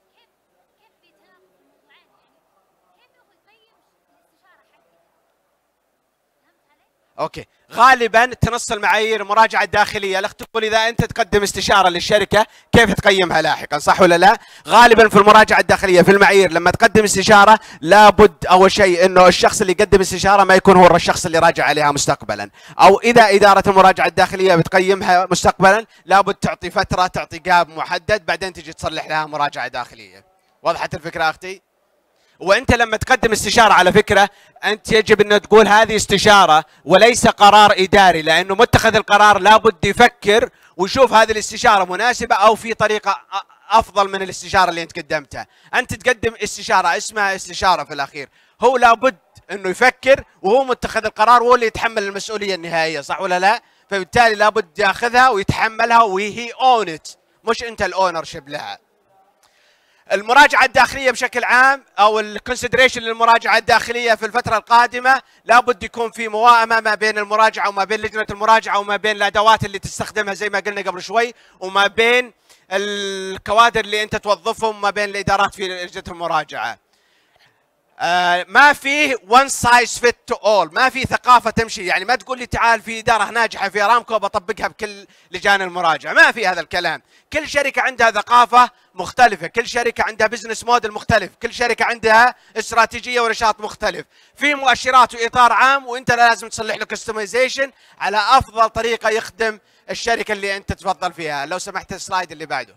اوكي، غالبا تنص المعايير المراجعه الداخليه، الاخ تقول اذا انت تقدم استشاره للشركه كيف تقيمها لاحقا، صح ولا لا؟ غالبا في المراجعه الداخليه في المعايير لما تقدم استشاره لابد اول شيء انه الشخص اللي يقدم استشاره ما يكون هو الشخص اللي راجع عليها مستقبلا، او اذا اداره المراجعه الداخليه بتقيمها مستقبلا لابد تعطي فتره، تعطي جاب محدد بعدين تجي تصلح لها مراجعه داخليه. وضحت الفكره اختي؟ وانت لما تقدم استشاره على فكره انت يجب ان تقول هذه استشاره وليس قرار اداري، لانه متخذ القرار لابد يفكر ويشوف هذه الاستشاره مناسبه او في طريقه افضل من الاستشاره اللي انت قدمتها. انت تقدم استشاره اسمها استشاره في الاخير، هو لابد انه يفكر وهو متخذ القرار وهو اللي يتحمل المسؤوليه النهائيه، صح ولا لا؟ فبالتالي لابد ياخذها ويتحملها وهي اون ات، مش انت الاونر شيب لها. المراجعة الداخلية بشكل عام أو الكونسيدريشن للمراجعة الداخلية في الفترة القادمة لابد يكون في موائمة ما بين المراجعة وما بين لجنة المراجعة وما بين الأدوات اللي تستخدمها زي ما قلنا قبل شوي وما بين الكوادر اللي أنت توظفهم وما بين الإدارات في لجنة المراجعة. آه ما فيه one size fit to all، ما في ثقافة تمشي، يعني ما تقول لي تعال في إدارة ناجحة في أرامكو بطبقها بكل لجان المراجعة، ما في هذا الكلام. كل شركة عندها ثقافة مختلفة، كل شركة عندها بزنس موديل مختلف، كل شركة عندها استراتيجية ونشاط مختلف، في مؤشرات وإطار عام وأنت لازم تصلح له كستمايزيشن على أفضل طريقة يخدم الشركة اللي أنت تفضل فيها. لو سمحت السلايد اللي بعده.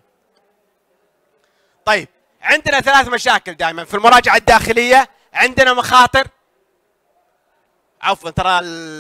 طيب عندنا ثلاث مشاكل دائما في المراجعة الداخلية، عندنا مخاطر، عفوا ترى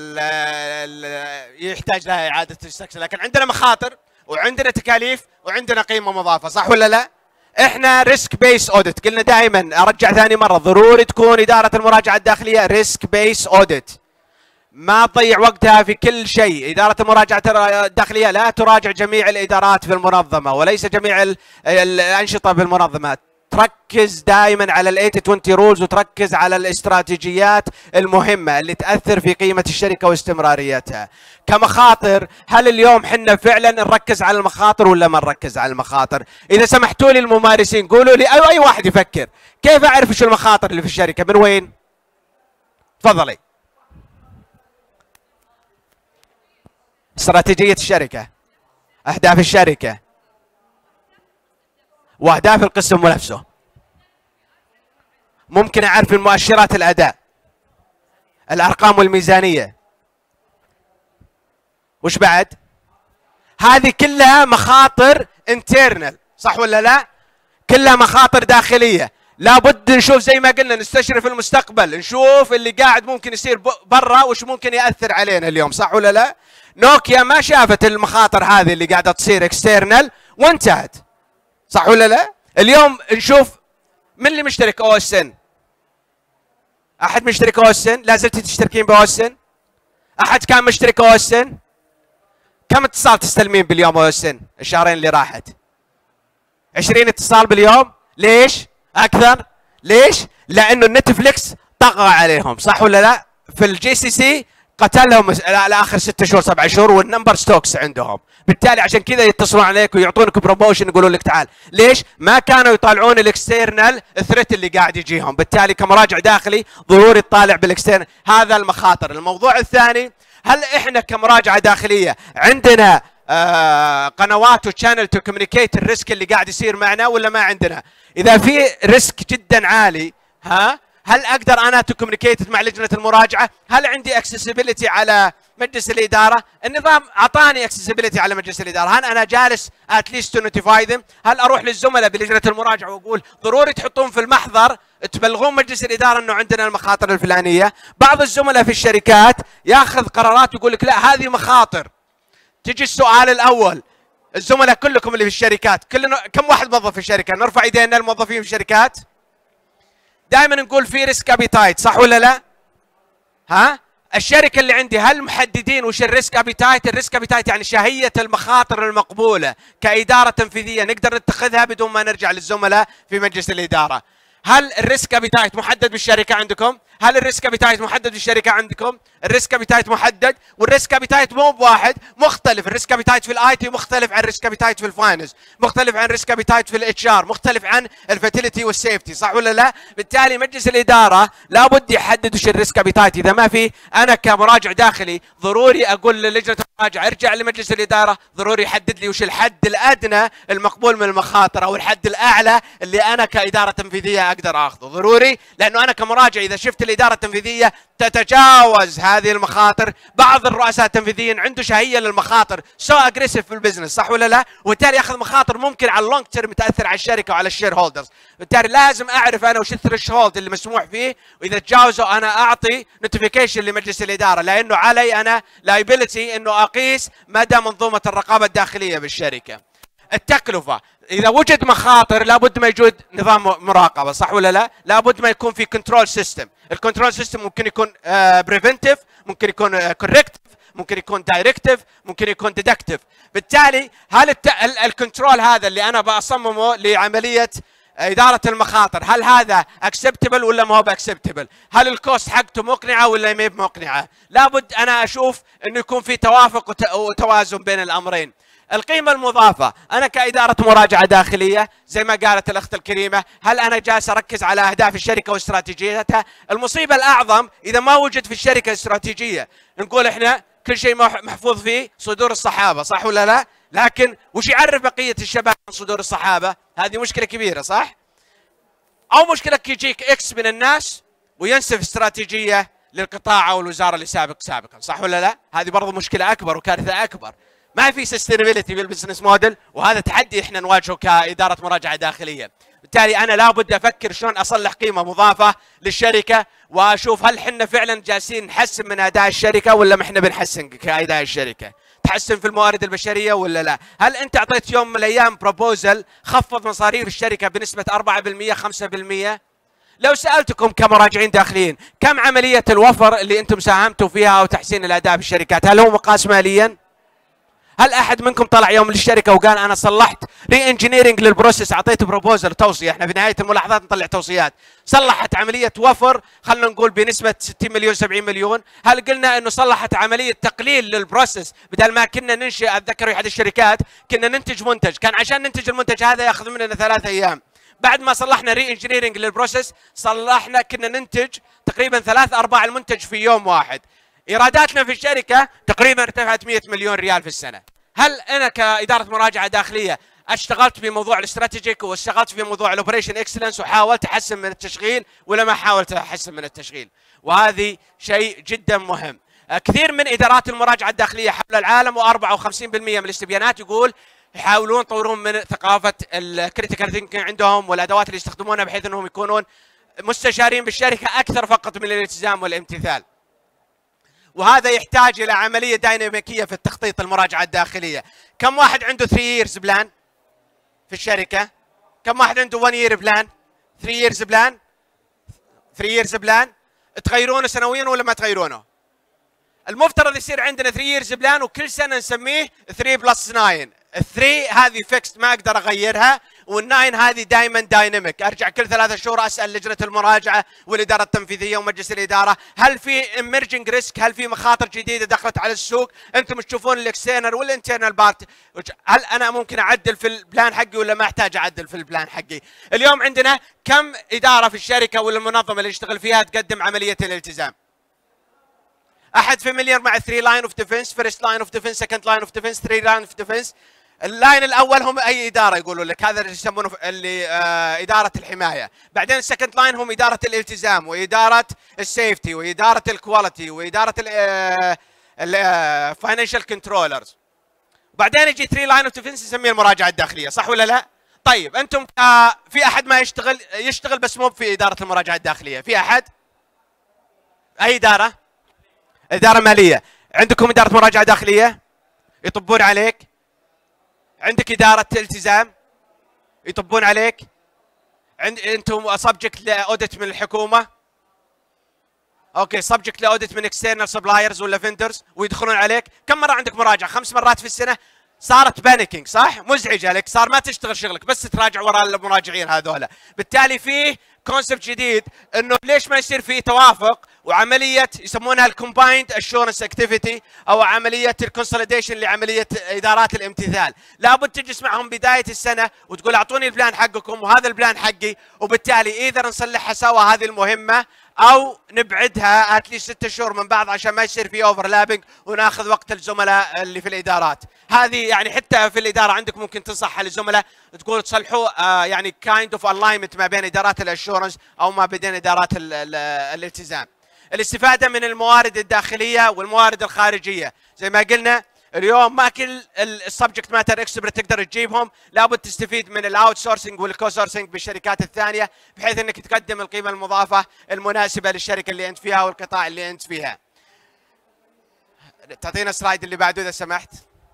يحتاج لها اعاده تستكشف، لكن عندنا مخاطر وعندنا تكاليف وعندنا قيمه مضافه، صح ولا لا؟ احنا ريسك بيس اوديت، قلنا دائما ارجع ثاني مره ضروري تكون اداره المراجعه الداخليه ريسك بيس اوديت، ما تضيع وقتها في كل شيء. اداره المراجعه الداخليه لا تراجع جميع الادارات في المنظمه وليس جميع الانشطه بالمنظمه، تركز دائما على ال ثمانين عشرين رولز وتركز على الاستراتيجيات المهمه اللي تاثر في قيمه الشركه واستمراريتها. كمخاطر، هل اليوم حنا فعلا نركز على المخاطر ولا ما نركز على المخاطر؟ اذا سمحتوا لي الممارسين قولوا لي، اي اي واحد يفكر، كيف اعرف شو المخاطر اللي في الشركه؟ من وين؟ تفضلي. استراتيجيه الشركه، اهداف الشركه، واهداف القسم نفسه. ممكن اعرف المؤشرات الاداء، الارقام والميزانيه. وش بعد؟ هذه كلها مخاطر انترنال، صح ولا لا؟ كلها مخاطر داخليه، لابد نشوف زي ما قلنا نستشرف المستقبل، نشوف اللي قاعد ممكن يصير برا وش ممكن ياثر علينا اليوم، صح ولا لا؟ نوكيا ما شافت المخاطر هذه اللي قاعده تصير اكسترنال وانتهت، صح ولا لا؟ اليوم نشوف من اللي مشترك او اس ان؟ احد مشترك او اس ان؟ لا زلتي تشتركين باو اس ان؟ احد كان مشترك او اس ان؟ كم اتصال تستلمين باليوم او اس ان الشهرين اللي راحت؟ عشرين اتصال باليوم، ليش؟ اكثر، ليش؟ لانه النتفليكس طغى عليهم، صح ولا لا؟ في الجي سي سي قتلهم لاخر ستة شهور سبعة شهور والنمبر ستوكس عندهم، بالتالي عشان كذا يتصلون عليك ويعطونك بروموشن يقولون لك تعال، ليش؟ ما كانوا يطالعون الاكسترنال ثريت اللي قاعد يجيهم، بالتالي كمراجع داخلي ضروري تطالع بالاكسترنال، هذا المخاطر. الموضوع الثاني، هل احنا كمراجعه داخليه عندنا آه قنوات وشانل تو كوميونيكيت الريسك اللي قاعد يصير معنا ولا ما عندنا؟ اذا في ريسك جدا عالي، ها هل اقدر انا تو كوميونيكيت مع لجنه المراجعه؟ هل عندي اكسسبيلتي على مجلس الاداره؟ النظام اعطاني اكسسبيلتي على مجلس الاداره، هل انا جالس اتليست تو نوتيفاي ذم؟ هل اروح للزملاء بلجنه المراجعه واقول ضروري تحطون في المحضر تبلغون مجلس الاداره انه عندنا المخاطر الفلانيه؟ بعض الزملاء في الشركات ياخذ قرارات ويقول لك لا هذه مخاطر. تجي السؤال الاول، الزملاء كلكم اللي في الشركات، كلنا كم واحد موظف في الشركه؟ نرفع ايدينا الموظفين في الشركات. دائما نقول في ريسك ابيتايت، صح ولا لا؟ ها؟ الشركه اللي عندي هل محددين وش الريسك ابيتايت؟ الريسك ابيتايت يعني شهيه المخاطر المقبوله كاداره تنفيذيه نقدر نتخذها بدون ما نرجع للزملاء في مجلس الاداره. هل الريسك ابيتايت محدد بالشركه عندكم؟ هل الريسك ابيتايت محدد بالشركه عندكم؟ الريسك ابيتايت محدد، والريسك ابيتايت مو بواحد، مختلف. الريسك ابيتايت في الاي تي مختلف عن الريسك ابيتايت في الفاينانس، مختلف عن الريسك ابيتايت في الاتش ار، مختلف عن الفاتيليتي والسيفتي، صح ولا لا؟ بالتالي مجلس الاداره لابد يحدد وش الريسك ابيتايت، اذا ما في انا كمراجع داخلي ضروري اقول للجنه المراجعه ارجع لمجلس الاداره، ضروري يحدد لي وش الحد الادنى المقبول من المخاطر او الحد الاعلى اللي انا كاداره تنفيذيه اقدر اخذه، ضروري، لانه انا كمراجع اذا شفت الاداره التنفيذيه تتجاوز هذه المخاطر، بعض الرؤساء التنفيذيين عنده شهيه للمخاطر، سو اجريسيف في البزنس، صح ولا لا؟ وبالتالي ياخذ مخاطر ممكن على اللونج تيرم تاثر على الشركه وعلى الشير هولدرز، بالتالي لازم اعرف انا وش الثريش هولد اللي مسموح فيه، واذا تجاوزوا انا اعطي نوتيفيكيشن لمجلس الاداره، لانه علي انا لايبيلتي انه اقيس مدى منظومه الرقابه الداخليه بالشركه. التكلفه، اذا وجد مخاطر لابد ما يوجد نظام مراقبه، صح ولا لا؟ لابد ما يكون في كنترول سيستم، الكنترول سيستم ممكن يكون بريفنتيف، ممكن يكون كوركتيف، ممكن يكون دايركتيف، ممكن يكون ديدكتيف. بالتالي هل الت... الكنترول هذا اللي انا بصممه لعمليه اداره المخاطر، هل هذا اكسبتبل ولا ما هو باكسبتبل؟ هل الكوست حقته مقنعه ولا ما هي مقنعه؟ لابد انا اشوف انه يكون في توافق وت... وتوازن بين الامرين. القيمة المضافة، أنا كإدارة مراجعة داخلية زي ما قالت الأخت الكريمة، هل أنا جالس أركز على أهداف الشركة واستراتيجيتها؟ المصيبة الأعظم إذا ما وجد في الشركة استراتيجية، نقول إحنا كل شيء محفوظ في صدور الصحابة، صح ولا لا؟ لكن وش يعرف بقية الشباب عن صدور الصحابة؟ هذه مشكلة كبيرة، صح؟ أو مشكلة يجيك إكس من الناس وينسف استراتيجية للقطاع أو الوزارة اللي سابق سابقا، صح ولا لا؟ هذه برضو مشكلة أكبر وكارثة أكبر. ما في سستينابيلتي بالبزنس موديل، وهذا تحدي احنا نواجهه كاداره مراجعه داخليه. بالتالي انا لابد افكر شلون اصلح قيمه مضافه للشركه، واشوف هل احنا فعلا جالسين نحسن من اداء الشركه ولا ما احنا بنحسن كاداء الشركه؟ تحسن في الموارد البشريه ولا لا؟ هل انت اعطيت يوم من الايام بروبوزل خفض مصاريف الشركه بنسبه أربعة بالمئة خمسة بالمئة؟ لو سالتكم كمراجعين داخليين كم عمليه الوفر اللي انتم ساهمتوا فيها وتحسين الاداء بالشركات، هل هو مقاس ماليا؟ هل احد منكم طلع يوم للشركه وقال انا صلحت ري انجينيرنج للبروسيس، اعطيت بروبوزل توصيه، احنا في نهايه الملاحظات نطلع توصيات، صلحت عمليه وفر خلينا نقول بنسبه ستين مليون سبعين مليون؟ هل قلنا انه صلحت عمليه تقليل للبروسيس، بدل ما كنا ننشئ، اتذكر في احد الشركات كنا ننتج منتج، كان عشان ننتج المنتج هذا ياخذ مننا ثلاث ايام، بعد ما صلحنا ري انجينيرنج للبروسيس صلحنا كنا ننتج تقريبا ثلاث ارباع المنتج في يوم واحد. ايراداتنا في الشركه تقريبا ارتفعت مئة مليون ريال في السنه. هل انا كاداره مراجعه داخليه اشتغلت في موضوع الاستراتيجيك واشتغلت في موضوع الاوبريشن اكسلنس وحاولت احسن من التشغيل ولا ما حاولت احسن من التشغيل؟ وهذه شيء جدا مهم. كثير من ادارات المراجعه الداخليه حول العالم وأربعة وخمسين بالمئة من الاستبيانات يقول يحاولون يطورون من ثقافه الكريتيكال ثينكينج عندهم والادوات اللي يستخدمونها بحيث انهم يكونون مستشارين بالشركه اكثر فقط من الالتزام والامتثال. وهذا يحتاج الى عمليه ديناميكيه في التخطيط المراجعه الداخليه. كم واحد عنده ثري years بلان في الشركه؟ كم واحد عنده one year بلان؟ ثري years بلان؟ ثري years بلان؟ تغيرونه سنويا ولا ما تغيرونه؟ المفترض يصير عندنا ثري years بلان وكل سنه نسميه ثري بلس تسعة. الثري هذه فيكست ما اقدر اغيرها، والناين هذه دائما دايناميك، ارجع كل ثلاثة شهور اسال لجنه المراجعه والاداره التنفيذيه ومجلس الاداره هل في ايمرجنج ريسك، هل في مخاطر جديده دخلت على السوق، انتم تشوفون الاكسترنال والانترنال بارت، هل انا ممكن اعدل في البلان حقي ولا ما احتاج اعدل في البلان حقي؟ اليوم عندنا كم اداره في الشركه ولا المنظمه اللي يشتغل فيها تقدم عمليه الالتزام؟ احد فاميليار مع ثري لاين اوف ديفنس، فيرست لاين اوف ديفنس، سكند لاين اوف ديفنس، ثري لاين اوف ديفنس. اللاين الاول هم اي اداره يقولوا لك هذا اللي يسمونه اللي آه اداره الحمايه، بعدين السكند لاين هم اداره الالتزام واداره السيفتي واداره الكواليتي واداره الفاينانشال كنترولرز، وبعدين يجي ثري لاين اوف ديفنس يسميه المراجعه الداخليه، صح ولا لا؟ طيب انتم آه في احد ما يشتغل يشتغل بس مو في اداره المراجعه الداخليه؟ في احد؟ اي اداره؟ اداره ماليه. عندكم اداره مراجعه داخليه يطبون عليك؟ عندك اداره التزام يطبون عليك؟ عند انتم سبجكت لاوديت من الحكومه؟ اوكي، سبجكت لاوديت من اكسترنال سبلايرز ولا فيندرز ويدخلون عليك؟ كم مره عندك مراجعه؟ خمس مرات في السنه؟ صارت بانيكينج صح؟ مزعجه لك، صار ما تشتغل شغلك بس تراجع وراء المراجعين هذولا، بالتالي فيه كونسبت جديد انه ليش ما يصير في توافق وعمليه يسمونها الكومبايند اشورنس اكتيفيتي او عمليه الكونسوليديشن لعمليه ادارات الامتثال، لابد تجلس معهم بدايه السنه وتقول اعطوني البلان حقكم وهذا البلان حقي، وبالتالي اذا نصلحها سوا هذه المهمه او نبعدها اتلي ستة شهور من بعض عشان ما يصير في اوفرلابنج وناخذ وقت الزملاء اللي في الادارات. هذه يعني حتى في الاداره عندك ممكن تنصحها للزملاء تقول تصلحوا آه يعني كايند اوف الاينمنت ما بين ادارات الاشورنس او ما بين ادارات ال ال الالتزام. الاستفاده من الموارد الداخليه والموارد الخارجيه، زي ما قلنا اليوم ما كل السبجكت ماتر اكسبرت تقدر تجيبهم، لابد تستفيد من الاوت سورسنج والكو سورسنج بالشركات الثانيه بحيث انك تقدم القيمه المضافه المناسبه للشركه اللي انت فيها والقطاع اللي انت فيها. تعطينا السلايد اللي بعده اذا سمحت.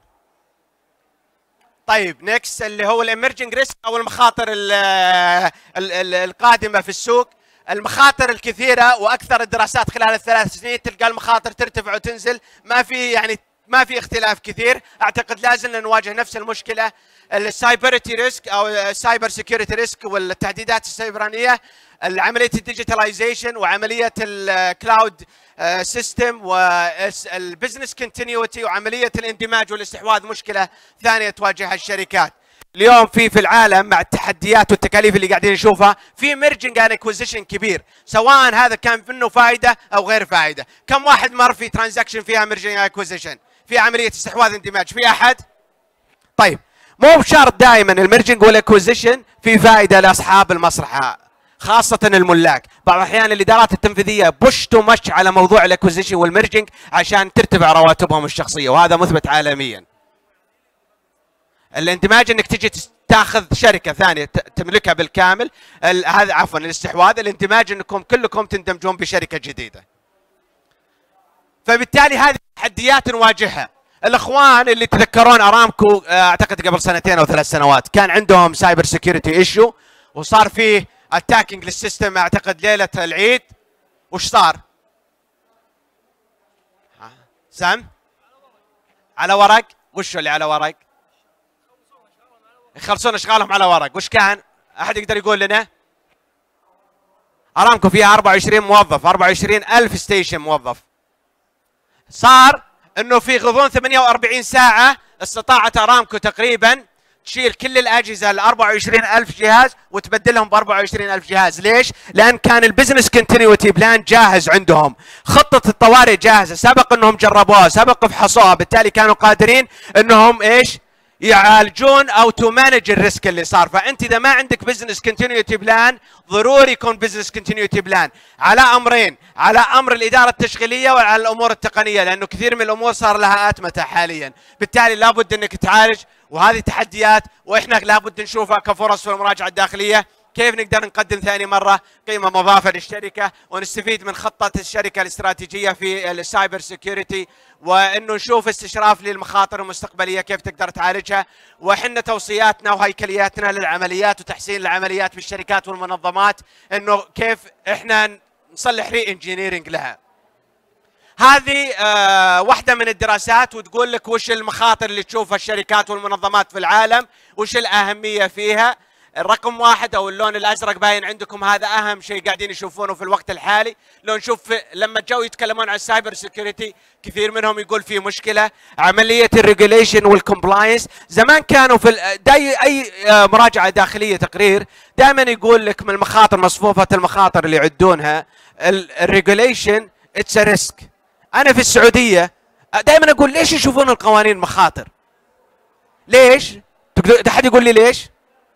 طيب نكست اللي هو الامرجنج ريسك او المخاطر ال ال ال القادمه في السوق. المخاطر الكثيره واكثر الدراسات خلال الثلاث سنين تلقى المخاطر ترتفع وتنزل، ما في يعني ما في اختلاف كثير، اعتقد لازم نواجه نفس المشكله. السايبرتي ريسك او السايبر سيكيورتي ريسك والتهديدات السيبرانيه، عمليه الديجيتاليزيشن وعمليه الكلاود سيستم والبزنس كونتينيوتي وعمليه الاندماج والاستحواذ مشكله ثانيه تواجهها الشركات. اليوم في في العالم مع التحديات والتكاليف اللي قاعدين نشوفها في ميرجنج اند اكوزيشن كبير، سواء هذا كان منه فائده او غير فائده. كم واحد مر في ترانزاكشن فيها ميرجنج اند اكوزيشن؟ في عمليه استحواذ اندماج، في احد؟ طيب مو بشرط دائما الميرجنج والاكوزيشن في فائده لاصحاب المصلحه خاصه الملاك، بعض الاحيان الادارات التنفيذيه بوش تو ماتش على موضوع الاكوزيشن والميرجنج عشان ترتفع رواتبهم الشخصيه، وهذا مثبت عالميا. الاندماج انك تجي تاخذ شركه ثانيه تملكها بالكامل. هذا عفوا الاستحواذ. الاندماج انكم كلكم تندمجون بشركه جديده. فبالتالي هذه تحديات نواجهها. الاخوان اللي تذكرون ارامكو اعتقد قبل سنتين او ثلاث سنوات كان عندهم سايبر سيكيورتي ايشو وصار فيه اتاكينج للسيستم اعتقد ليله العيد. وش صار؟ سام؟ على ورق؟ وش اللي على ورق؟ يخلصون اشغالهم على ورق. وش كان؟ احد يقدر يقول لنا؟ ارامكو فيها أربعة وعشرين موظف، أربعة وعشرين ألف ستيشن موظف. صار انه في غضون ثمانية وأربعين ساعة استطاعت ارامكو تقريبا تشيل كل الاجهزه ال أربعة وعشرين ألف جهاز وتبدلهم ب أربعة وعشرين ألف جهاز. ليش؟ لان كان البزنس كونتينيوتي بلان جاهز عندهم، خطه الطوارئ جاهزه، سبق انهم جربوها، سبق فحصوها، بالتالي كانوا قادرين انهم ايش؟ يعالجون او تو مانج الريسك اللي صار. فانت اذا ما عندك بزنس كونتينيوتي بلان ضروري يكون بزنس كونتينيوتي بلان على امرين، على امر الاداره التشغيليه وعلى الامور التقنيه، لانه كثير من الامور صار لها اتمته حاليا، بالتالي لابد انك تعالج. وهذه تحديات واحنا لابد نشوفها كفرص في المراجعه الداخليه. كيف نقدر نقدم ثاني مره قيمه مضافه للشركه ونستفيد من خطه الشركه الاستراتيجيه في السايبر سيكيورتي، وانه نشوف استشراف للمخاطر المستقبليه كيف تقدر تعالجها. وحنا توصياتنا وهيكلياتنا للعمليات وتحسين العمليات في الشركات والمنظمات انه كيف احنا نصلح ري انجينيرنج لها. هذه آه واحدة من الدراسات وتقول لك وش المخاطر اللي تشوفها الشركات والمنظمات في العالم، وش الأهمية فيها. الرقم واحد أو اللون الأزرق باين عندكم، هذا أهم شيء قاعدين يشوفونه في الوقت الحالي. لو نشوف لما جو يتكلمون عن السايبر سيكيورتي كثير منهم يقول في مشكلة عملية الريجوليشن والكومبلاينس. زمان كانوا في داي أي مراجعة داخلية تقرير دائما يقول لك من المخاطر، مصفوفة المخاطر اللي يعدونها الريجوليشن اتس ريسك. أنا في السعودية دائما أقول ليش يشوفون القوانين مخاطر؟ ليش؟ أحد يقول لي ليش؟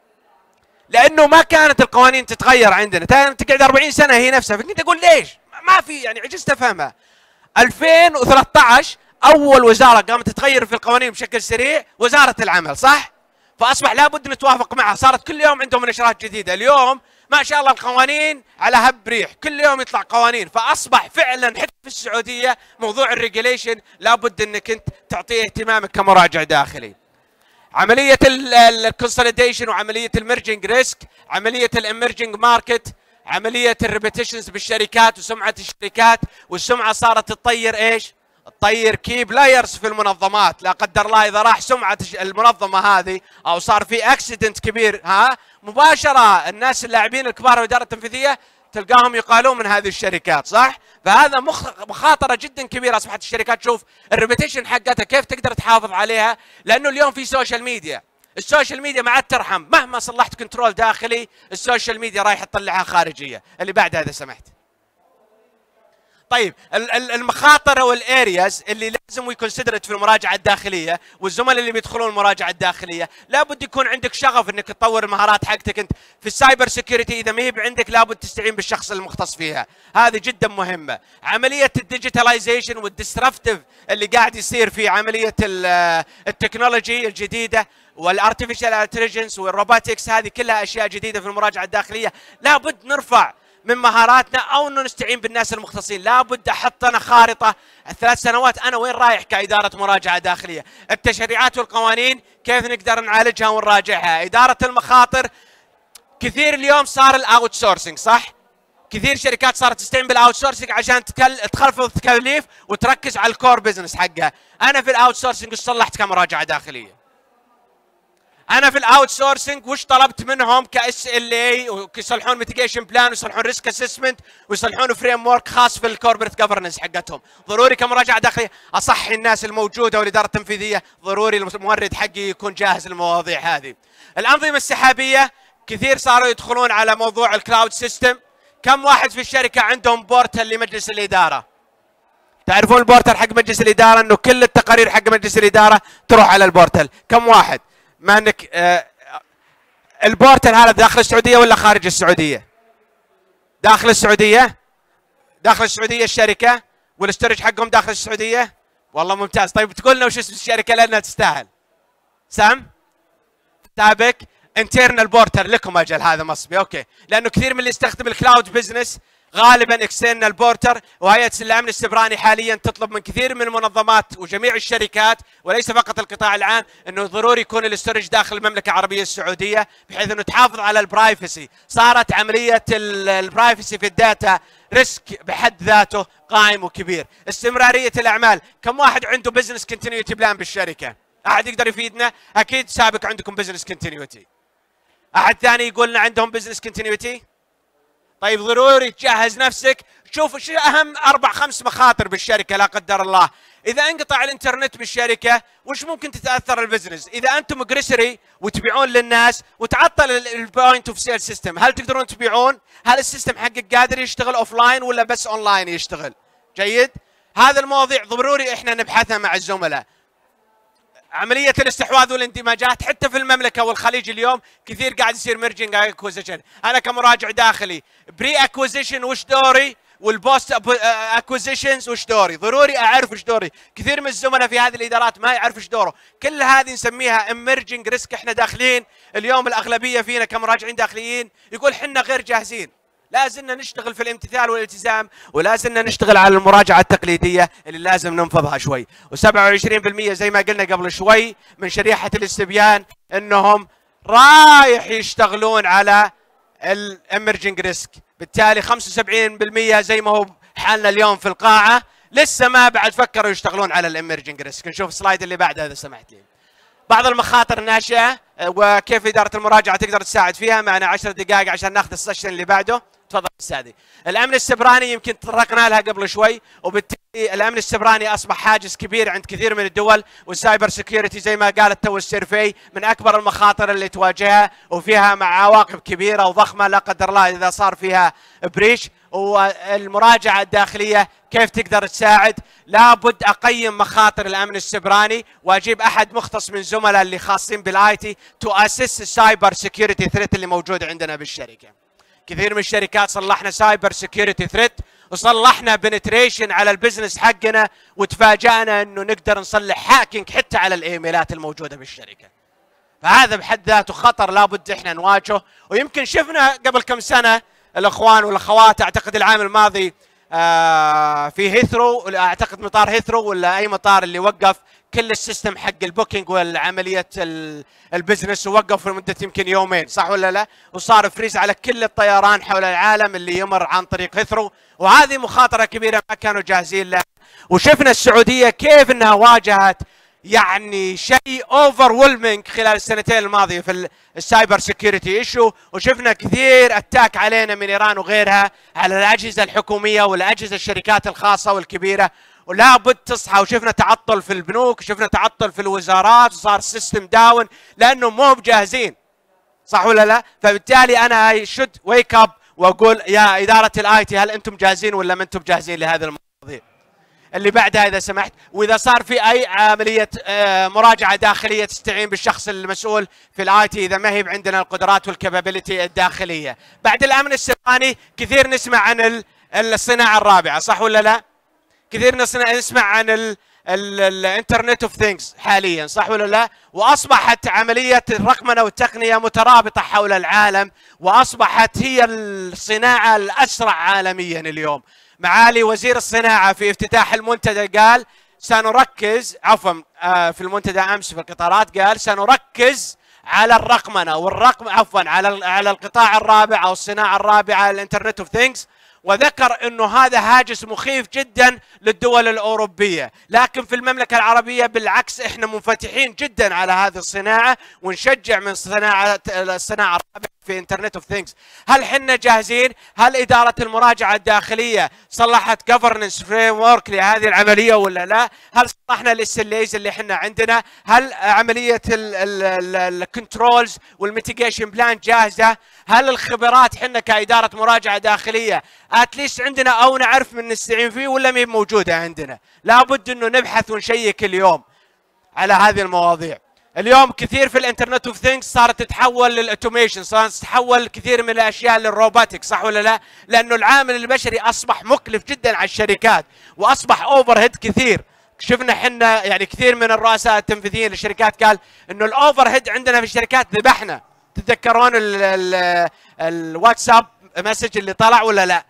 لأنه ما كانت القوانين تتغير عندنا، تقعد أربعين سنة هي نفسها، فكنت أقول ليش؟ ما في يعني عجزت أفهمها. ألفين وثلاثة عشر أول وزارة قامت تتغير في القوانين بشكل سريع وزارة العمل، صح؟ فأصبح لابد نتوافق معها، صارت كل يوم عندهم نشرات جديدة. اليوم ما شاء الله القوانين على هب ريح، كل يوم يطلع قوانين، فأصبح فعلا حتى في السعودية موضوع الريجوليشن لابد أنك أنت تعطيه اهتمامك كمراجع داخلي. عملية الكونسوليديشن وعملية الميرجنج ريسك، عملية الاميرجنج ماركت، عملية الريبيتيشنز بالشركات وسمعة الشركات، والسمعة صارت تطير ايش؟ تطير كي بلايرز في المنظمات، لا قدر الله اذا راح سمعة المنظمة هذه او صار في اكسيدنت كبير ها مباشرة الناس اللاعبين الكبار والإدارة التنفيذية تلقاهم يقالون من هذه الشركات، صح؟ فهذا مخاطرة جدا كبيرة. أصبحت الشركات تشوف الريبيتيشن حقتها كيف تقدر تحافظ عليها، لأنه اليوم في سوشيال ميديا، السوشيال ميديا ما عاد ترحم، مهما صلحت كنترول داخلي السوشيال ميديا رايح تطلعها خارجية. اللي بعد هذا سمحت. طيب المخاطر والارياز اللي لازم يكونسيدرت في المراجعه الداخليه، والزملاء اللي بيدخلون المراجعه الداخليه لابد يكون عندك شغف انك تطور المهارات حقتك انت في السايبر سيكيورتي. اذا ما هي عندك لابد تستعين بالشخص المختص فيها، هذه جدا مهمه. عمليه الديجيتاليزيشن والديسترفتيف اللي قاعد يصير في عمليه التكنولوجي الجديده والارتفيشال انتليجنس والروبوتكس، هذه كلها اشياء جديده في المراجعه الداخليه، لابد نرفع من مهاراتنا او انه نستعين بالناس المختصين. لابد احط انا خارطه الثلاث سنوات انا وين رايح كاداره مراجعه داخليه، التشريعات والقوانين كيف نقدر نعالجها ونراجعها، اداره المخاطر. كثير اليوم صار الاوت سورسنج، صح؟ كثير شركات صارت تستعين بالاوت سورسنج عشان تخفض التكاليف وتركز على الكور بزنس حقها. انا في الاوت سورسنج وش صلحت كمراجعه داخليه؟ انا في الاوت سورسنج وش طلبت منهم كاس ال اي ويصلحون ميتيجيشن بلان ويصلحون ريسك اسسمنت ويصلحون فريم ورك خاص في الكوربريت جفرنس حقتهم. ضروري كمراجعه داخليه اصحي الناس الموجوده والاداره التنفيذيه، ضروري المورد حقي يكون جاهز للمواضيع هذه. الانظمه السحابيه كثير صاروا يدخلون على موضوع الكلاود سيستم. كم واحد في الشركه عندهم بورتال لمجلس الاداره؟ تعرفون البورتال حق مجلس الاداره انه كل التقارير حق مجلس الاداره تروح على البورتال. كم واحد؟ ما انك آه البورتال هذا داخل السعوديه ولا خارج السعوديه؟ داخل السعوديه؟ داخل السعوديه الشركه والاستورج حقهم داخل السعوديه؟ والله ممتاز. طيب تقول لنا وش اسم الشركه لانها تستاهل؟ سام؟ سابق انترنال بورتر لكم اجل هذا مصبي اوكي، لانه كثير من اللي يستخدم الكلاود بزنس غالبا اكسترنال بورتر، وهيئه الامن السبراني حاليا تطلب من كثير من المنظمات وجميع الشركات وليس فقط القطاع العام انه ضروري يكون الاستورج داخل المملكه العربيه السعوديه بحيث انه تحافظ على البرايفسي. صارت عمليه البرايفسي في الداتا ريسك بحد ذاته قائم وكبير. استمراريه الاعمال، كم واحد عنده بزنس كونتينيوتي بلان بالشركه؟ احد يقدر يفيدنا؟ اكيد سابق عندكم بزنس كونتينيوتي. احد ثاني يقول لنا عندهم بزنس كونتينيوتي؟ طيب ضروري تجهز نفسك. شوف شو اهم اربع خمس مخاطر بالشركه لا قدر الله. اذا انقطع الانترنت بالشركه وش ممكن تتاثر البزنس؟ اذا انتم جريسري وتبيعون للناس وتعطل البوينت اوف سيل سيستم، هل تقدرون تبيعون؟ هل السيستم حقك قادر يشتغل اوف لاين ولا بس اون لاين يشتغل؟ جيد؟ هذا المواضيع ضروري احنا نبحثها مع الزملاء. عملية الاستحواذ والاندماجات حتى في المملكة والخليج اليوم كثير قاعد يصير ميرجنج اكوزيشن. أنا كمراجع داخلي بري اكوزيشن وش دوري؟ والبوست اكوزيشنز وش دوري؟ ضروري أعرف وش دوري. كثير من الزملاء في هذه الإدارات ما يعرف وش دوره. كل هذه نسميها اميرجنج ريسك. احنا داخلين اليوم الأغلبية فينا كمراجعين داخليين يقول حنا غير جاهزين. لازمنا نشتغل في الامتثال والالتزام، ولازمنا نشتغل على المراجعة التقليدية اللي لازم ننفضها شوي. وسبعة وعشرين بالمئة زي ما قلنا قبل شوي من شريحة الاستبيان انهم رايح يشتغلون على الاميرجنج ريسك، بالتالي خمسة وسبعين بالمئة زي ما هو حالنا اليوم في القاعة لسه ما بعد فكروا يشتغلون على الاميرجنج ريسك. نشوف السلايد اللي بعدها اذا سمحت لي. بعض المخاطر الناشئة وكيف إدارة المراجعة تقدر تساعد فيها. معنا عشر دقائق عشان ناخذ السيشن اللي بعده. تفضل استاذي. الامن السبراني يمكن تطرقنا لها قبل شوي، وبالتالي الامن السبراني اصبح حاجز كبير عند كثير من الدول، والسايبر سكيورتي زي ما قالت تو السيرفي من اكبر المخاطر اللي تواجهها، وفيها مع عواقب كبيره وضخمه لا قدر الله اذا صار فيها بريش. والمراجعه الداخليه كيف تقدر تساعد؟ لابد اقيم مخاطر الامن السبراني واجيب احد مختص من زملاء اللي خاصين بالاي تي تو اسس السايبر سكيورتي ثريت اللي موجود عندنا بالشركه. كثير من الشركات صلحنا سايبر سكيورتي ثريت وصلحنا بنتريشن على البزنس حقنا، وتفاجأنا انه نقدر نصلح هاكينج حتى على الايميلات الموجوده بالشركه. فهذا بحد ذاته خطر لابد احنا نواجهه. ويمكن شفنا قبل كم سنه الاخوان والاخوات، اعتقد العام الماضي آه في هيثرو، اعتقد مطار هيثرو ولا اي مطار اللي وقف كل السيستم حق البوكينج والعمليه البزنس، ووقف لمده يمكن يومين، صح ولا لا؟ وصار فريز على كل الطيران حول العالم اللي يمر عن طريق هيثرو، وهذه مخاطره كبيره ما كانوا جاهزين لها. وشفنا السعوديه كيف انها واجهت يعني شيء اوفر ويلمنج خلال السنتين الماضيه في السايبر سكيورتي ايشو، وشفنا كثير اتاك علينا من ايران وغيرها على الاجهزه الحكوميه والاجهزه الشركات الخاصه والكبيره، ولا بد تصحى. وشفنا تعطل في البنوك، شفنا تعطل في الوزارات، وصار السيستم داون لانه مو بجاهزين، صح ولا لا؟ فبالتالي انا اي شود ويك اب واقول يا اداره الاي تي هل انتم جاهزين ولا ما انتم جاهزين لهذه المواضيع؟ اللي بعدها اذا سمحت. واذا صار في اي عمليه مراجعه داخليه تستعين بالشخص المسؤول في الاي تي اذا ما هي عندنا القدرات والكابابيلتي الداخليه. بعد الامن السبراني كثير نسمع عن الصناعه الرابعه، صح ولا لا؟ كثير نسمع عن الانترنت اوف ثينجز حاليا، صح ولا لا؟ واصبحت عمليه الرقمنه والتقنيه مترابطه حول العالم، واصبحت هي الصناعه الاسرع عالميا اليوم. معالي وزير الصناعه في افتتاح المنتدى قال سنركز، عفوا في المنتدى امس في القطارات قال سنركز على الرقمنه والرقم عفوا على على القطاع الرابع او الصناعه الرابعه الانترنت اوف ثينجز، وذكر انه هذا هاجس مخيف جدا للدول الاوروبيه، لكن في المملكه العربيه بالعكس احنا منفتحين جدا على هذه الصناعه ونشجع من صناعه الصناعه الرابعه في انترنت اوف ثينجز. هل حنا جاهزين؟ هل اداره المراجعه الداخليه صلحت جفرنس فريم ورك لهذه العمليه ولا لا؟ هل صلحنا الاس ال ايز اللي حنا عندنا؟ هل عمليه الكنترولز والميتيجيشن بلان جاهزه؟ هل الخبرات حنا كاداره مراجعه داخليه اتليست عندنا او نعرف من نستعين فيه ولا ما موجوده عندنا؟ لابد انه نبحث ونشيك اليوم على هذه المواضيع. اليوم كثير في الانترنت اوف ثينجز صارت تتحول للاوتوميشن، صارت تتحول كثير من الاشياء للروبوتك، صح ولا لا؟ لانه العامل البشري اصبح مكلف جدا على الشركات واصبح اوفر هيد كثير. شفنا احنا يعني كثير من الرؤساء التنفيذيين للشركات قال انه الاوفر هيد عندنا في الشركات ذبحنا. تتذكرون الواتساب مسج اللي طلع ولا لا؟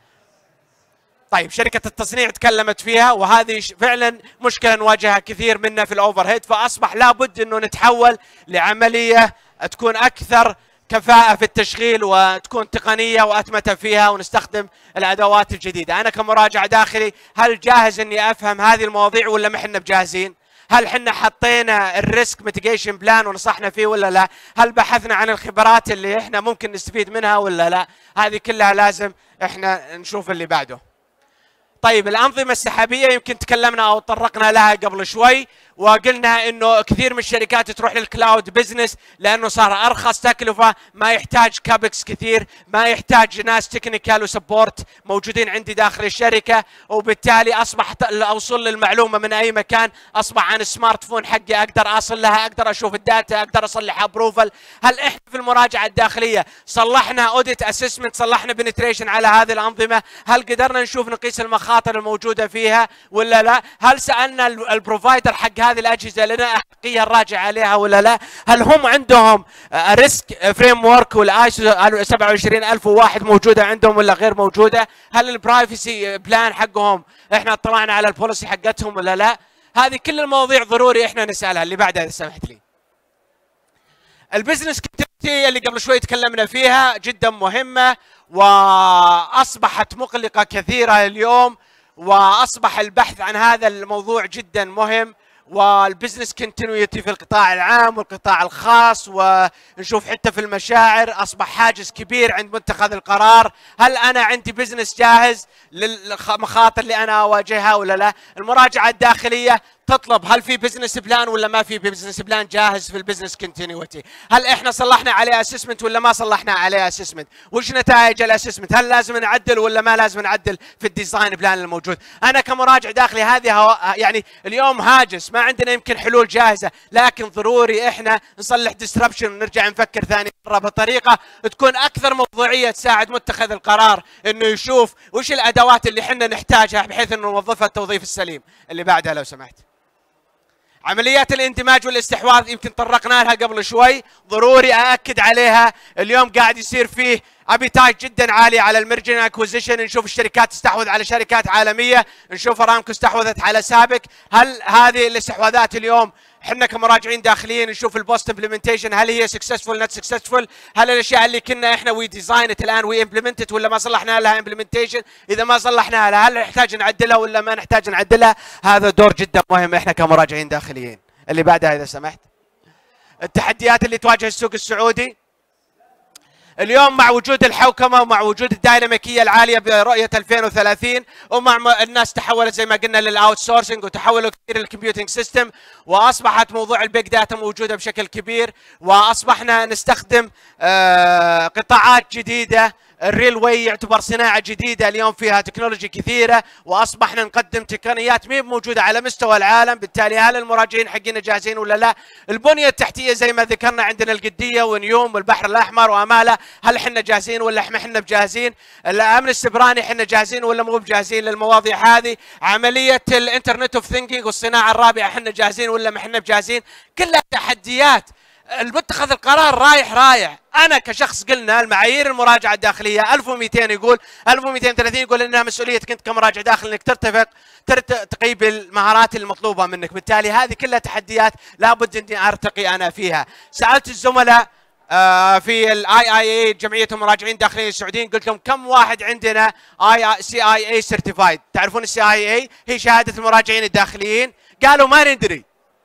طيب شركة التصنيع تكلمت فيها، وهذه فعلا مشكلة نواجهها كثير منا في الاوفر هيد، فاصبح لابد انه نتحول لعملية تكون اكثر كفاءة في التشغيل وتكون تقنية وأتمتة فيها ونستخدم الأدوات الجديدة. أنا كمراجع داخلي هل جاهز إني أفهم هذه المواضيع ولا ما حنا بجاهزين؟ هل حنا حطينا الريسك ميتيجيشن بلان ونصحنا فيه ولا لا؟ هل بحثنا عن الخبرات اللي احنا ممكن نستفيد منها ولا لا؟ هذه كلها لازم احنا نشوف اللي بعده. طيب الأنظمة السحابية يمكن تكلمنا أو تطرقنا لها قبل شوي، وقلنا انه كثير من الشركات تروح للكلاود بزنس لانه صار ارخص تكلفه، ما يحتاج كابكس كثير، ما يحتاج ناس تكنيكال وسبورت موجودين عندي داخل الشركه، وبالتالي اصبح اوصل للمعلومه من اي مكان، اصبح عن السمارت فون حقي اقدر اصل لها، اقدر اشوف الداتا، اقدر اصلح ابروفل. هل احنا في المراجعه الداخليه صلحنا اوديت اسسمنت، صلحنا بنتريشن على هذه الانظمه؟ هل قدرنا نشوف نقيس المخاطر الموجوده فيها ولا لا؟ هل سالنا البروفايدر حق هذه الاجهزه لنا احقيه نراجع عليها ولا لا؟ هل هم عندهم ريسك فريم ورك والايسو سبعة وعشرين ألف وواحد موجوده عندهم ولا غير موجوده؟ هل البرايفسي بلان حقهم احنا اطلعنا على البوليسي حقتهم ولا لا؟ هذه كل المواضيع ضروري احنا نسالها. اللي بعدها اذا سمحت لي. البزنس كونتينيوتي اللي قبل شوي تكلمنا فيها جدا مهمه، واصبحت مقلقه كثيره اليوم، واصبح البحث عن هذا الموضوع جدا مهم. والبزنس كونتينيوتي في القطاع العام والقطاع الخاص، ونشوف حتى في المشاعر اصبح حاجز كبير عند متخذ القرار. هل انا عندي بزنس جاهز للمخاطر اللي انا اواجهها ولا لا؟ المراجعه الداخليه تطلب هل في بزنس بلان ولا ما في بزنس بلان جاهز في البزنس كونتينيوتي؟ هل احنا صلحنا عليه اسسمنت ولا ما صلحنا عليه اسسمنت؟ وش نتائج الاسسمنت؟ هل لازم نعدل ولا ما لازم نعدل في الديزاين بلان الموجود؟ انا كمراجع داخلي هذه يعني اليوم هاجس، ما عندنا يمكن حلول جاهزه، لكن ضروري احنا نصلح ديسربشن ونرجع نفكر ثاني مره بطريقه تكون اكثر موضوعيه تساعد متخذ القرار انه يشوف وش الادوات اللي احنا نحتاجها بحيث انه نوظفها التوظيف السليم. اللي بعدها لو سمحت. عمليات الاندماج والاستحواذ يمكن طرقنا لها قبل شوي، ضروري أأكد عليها. اليوم قاعد يصير فيه ابيتايت جدا عالي على الميرجن اكوزيشن، نشوف الشركات تستحوذ على شركات عالميه، نشوف ارامكو استحوذت على سابك. هل هذه الاستحواذات اليوم احنا كمراجعين داخليين نشوف البوست امبلمنتيشن هل هي سكسسفول نوت سكسسفول؟ هل الاشياء اللي كنا احنا وي ديزاينت الان وي امبلمنتد ولا ما صلحنا لها امبلمنتيشن؟ اذا ما صلحنا لها هل نحتاج نعدلها ولا ما نحتاج نعدلها؟ هذا دور جدا مهم احنا كمراجعين داخليين. اللي بعدها اذا سمحت. التحديات اللي تواجه السوق السعودي اليوم مع وجود الحوكمه ومع وجود الديناميكيه العاليه برؤيه ألفين وثلاثين، ومع الناس تحولت زي ما قلنا للاوت سورسنج وتحولوا كثير للكمبيوتنج سيستم، واصبحت موضوع البيج داتا موجوده بشكل كبير، واصبحنا نستخدم آه قطاعات جديده. الريل واي يعتبر صناعه جديده اليوم فيها تكنولوجي كثيره، واصبحنا نقدم تقنيات مي موجوده على مستوى العالم. بالتالي هل المراجعين حقنا جاهزين ولا لا؟ البنيه التحتيه زي ما ذكرنا عندنا القديه ونيوم والبحر الاحمر واماله، هل احنا جاهزين ولا احنا احنا بجاهزين؟ الامن السبراني احنا جاهزين ولا مو بجاهزين للمواضيع هذه؟ عمليه الانترنت اوف ثينكينج والصناعه الرابعه احنا جاهزين ولا ما احنا بجاهزين؟ كلها تحديات. المتخذ القرار رايح رايح. انا كشخص قلنا المعايير المراجعه الداخليه ألف ومئتين يقول ألف ومئتين وثلاثين يقول انها مسؤوليتك انت كمراجع داخل انك ترتفق ترتقي بالمهارات المطلوبه منك. بالتالي هذه كلها تحديات لابد اني ارتقي انا فيها. سالت الزملاء في الاي اي اي جمعيه المراجعين الداخليين السعوديين، قلت لهم كم واحد عندنا اي سي اي اي سيرتيفايد؟ تعرفون السي اي اي هي شهاده المراجعين الداخليين؟ قالوا ما ندري.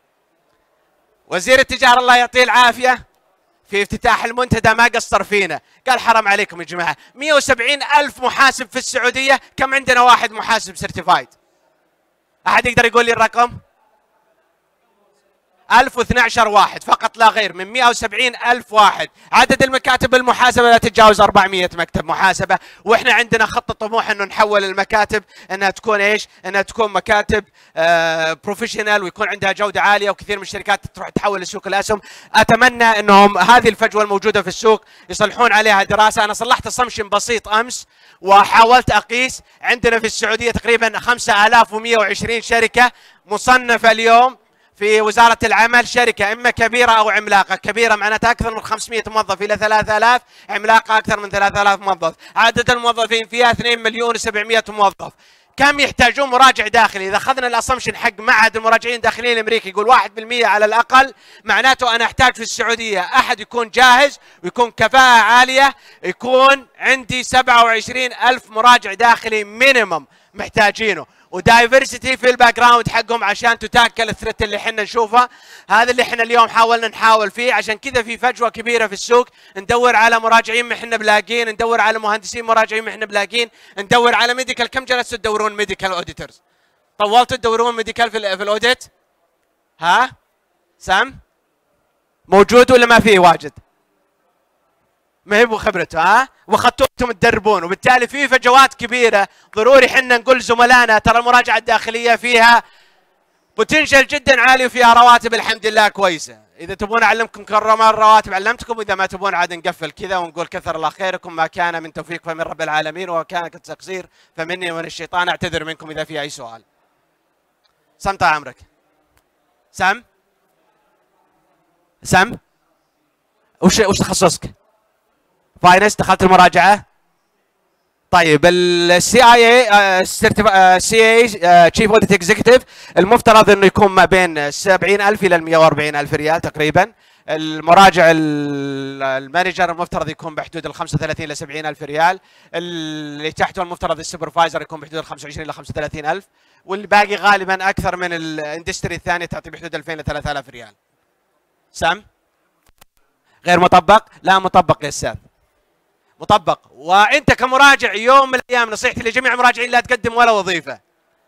وزير التجاره الله يعطيه العافيه في افتتاح المنتدى ما قصر فينا، قال حرام عليكم يا جماعه، مئة وسبعين ألف محاسب في السعوديه، كم عندنا واحد محاسب سيرتيفايد؟ احد يقدر يقول لي الرقم؟ ألف واثني عشر واحد فقط لا غير، من مئة وسبعين ألف واحد. عدد المكاتب المحاسبة لا تتجاوز أربعمئة مكتب محاسبة، واحنا عندنا خطة طموح انه نحول المكاتب انها تكون ايش؟ انها تكون مكاتب آه بروفيشنال ويكون عندها جودة عالية، وكثير من الشركات تروح تحول لسوق الاسهم. اتمنى انهم هذه الفجوة الموجودة في السوق يصلحون عليها دراسة. انا صلحت اسامبشن بسيط امس وحاولت اقيس، عندنا في السعودية تقريبا خمسة آلاف ومئة وعشرين شركة مصنفة اليوم في وزارة العمل، شركة إما كبيرة أو عملاقة. كبيرة معناتها أكثر من خمسمئة موظف إلى ثلاثة آلاف، عملاقة أكثر من ثلاثة آلاف موظف. عدد الموظفين فيها اثنين مليون وسبعمئة موظف. كم يحتاجون مراجع داخلي؟ إذا أخذنا الأسامبشن حق معهد المراجعين الداخليين الأمريكي يقول واحد بالمئة على الأقل، معناته أنا أحتاج في السعودية أحد يكون جاهز ويكون كفاءة عالية، يكون عندي سبعة وعشرين ألف مراجع داخلي مينيمم محتاجينه، ودايفرسيتي في الباك جراوند حقهم عشان تتاكل الثريت اللي احنا نشوفه. هذا اللي احنا اليوم حاولنا نحاول فيه، عشان كذا في فجوه كبيره في السوق. ندور على مراجعين ما احنا بلاقين، ندور على مهندسين مراجعين ما احنا بلاقين، ندور على ميديكال. كم جلستوا تدورون ميديكال اوديتورز؟ طولتوا تدورون ميديكال في, في الاوديت؟ ها؟ سام؟ موجود ولا ما فيه واجد؟ ما هي بخبرته ها؟ واخذتوهم تدربون، وبالتالي في فجوات كبيره. ضروري احنا نقول زملائنا ترى المراجعه الداخليه فيها بوتنشل جدا عالي وفيها رواتب الحمد لله كويسه. اذا تبون اعلمكم كرم الرواتب علمتكم، واذا ما تبون عاد نقفل كذا ونقول كثر الله خيركم. ما كان من توفيق فمن رب العالمين، وكان تقصير فمني ومن الشيطان. اعتذر منكم اذا في اي سؤال. سم طال عمرك. سم سم وش وش تخصصك؟ فاينانس. دخلت المراجعه؟ طيب السي اي اي سي اي تشيف اوديت اكزيكتيف المفترض انه يكون ما بين سبعين ألف الى مئة وأربعين ألف ريال تقريبا. المراجع المانجر المفترض يكون بحدود ال خمسة وثلاثين الى سبعين ألف ريال. اللي تحته المفترض السوبرفايزر يكون بحدود ال خمسة وعشرين الى خمسة وثلاثين ألف، والباقي غالبا اكثر من الاندستري الثانيه تعطي بحدود ألفين الى ثلاثة آلاف ريال. سام غير مطبق؟ لا مطبق يا استاذ، مطبق. وانت كمراجع يوم من الايام نصيحتي لجميع المراجعين لا تقدم ولا وظيفه.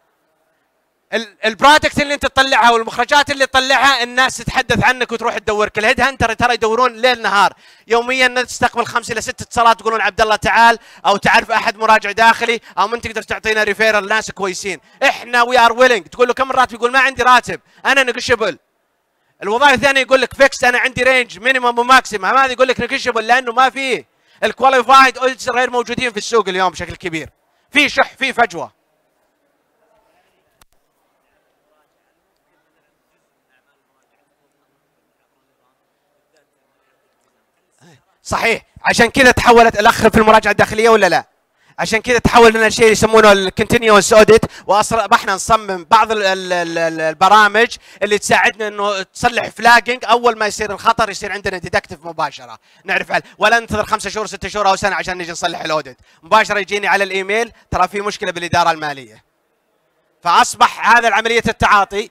البرودكت اللي انت تطلعها والمخرجات اللي تطلعها الناس تتحدث عنك وتروح تدورك. الهيد هانتر ترى يدورون ليل نهار يوميا، تستقبل خمس الى ست اتصالات تقولون عبد الله تعال، او تعرف احد مراجع داخلي، او من تقدر تعطينا ريفيرال ناس كويسين. احنا وي ار ويلينج. تقول له كم راتب؟ يقول ما عندي راتب، انا نيجوشيبل. الوظائف الثانيه يقول لك فيكس، انا عندي رينج مينيمم وماكسيمم. هذا يقول لك نيجوشيبل لانه ما فيه الكواليفايد اوديتورز غير موجودين في السوق اليوم بشكل كبير. في شح، في فجوه. صحيح، عشان كذا تحولت الاخ في المراجعه الداخليه ولا لا؟ عشان كذا تحول لنا شيء يسمونه الكونتينيوس اوديت، واصبحنا نصمم بعض ال ال ال البرامج اللي تساعدنا انه تصلح فلاجنج اول ما يصير الخطر، يصير عندنا ديتكتيف مباشره نعرف على، ولا ننتظر خمسة شهور ستة شهور او سنه عشان نجي نصلح الاوديت. مباشره يجيني على الايميل ترى في مشكله بالاداره الماليه. فاصبح هذا العمليه التعاطي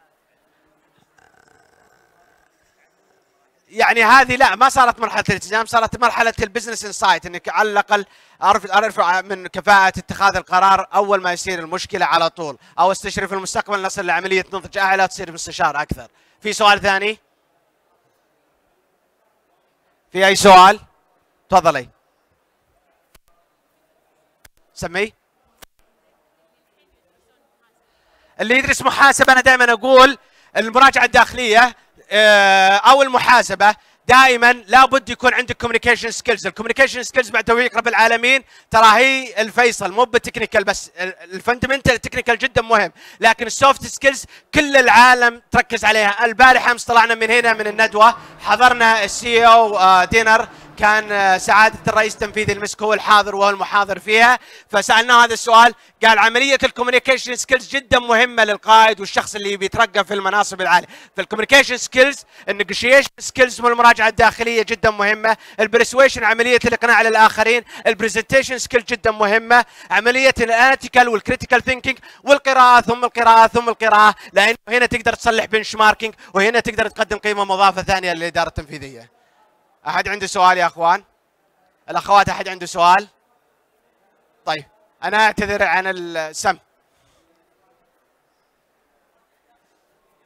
يعني هذه لا ما صارت مرحله الالتزام، صارت مرحله البزنس انسايت، انك على الاقل ارفع من كفاءه اتخاذ القرار اول ما يصير المشكله على طول، او استشرف المستقبل نصل لعمليه نضج اعلى تصير مستشار اكثر. في سؤال ثاني؟ في اي سؤال؟ تفضلي. سمي. اللي يدرس محاسبه انا دائما اقول المراجعه الداخليه او المحاسبه دائما لابد يكون عندك كوميونيكيشن سكيلز. الكوميونيكيشن سكيلز مع توفيق رب العالمين ترى هي الفيصل، مو بالتكنيكال بس. الفندمنتال التكنيكال جدا مهم، لكن السوفت سكيلز كل العالم تركز عليها. البارحه امس طلعنا من هنا من الندوه، حضرنا السي او دينر، كان سعاده الرئيس التنفيذي المسك هو الحاضر وهو المحاضر فيها، فسالناه هذا السؤال، قال عمليه الكوميونيكيشن سكيلز جدا مهمه للقائد والشخص اللي بيترقى في المناصب العاليه. فالكوميونيكيشن سكيلز، النيجوشيشن سكيلز والمراجعه الداخليه جدا مهمه، البرسويشن عمليه الاقناع للاخرين، البرزنتيشن سكيل جدا مهمه، عمليه الاناليتيكال والكريتيكال ثينكينج، والقراءه ثم القراءه ثم القراءه، لانه هنا تقدر تصلح بنش ماركينج، وهنا تقدر تقدم قيمه مضافه ثانيه للاداره التنفيذيه. أحد عنده سؤال يا أخوان؟ الأخوات أحد عنده سؤال؟ طيب أنا أعتذر عن السم.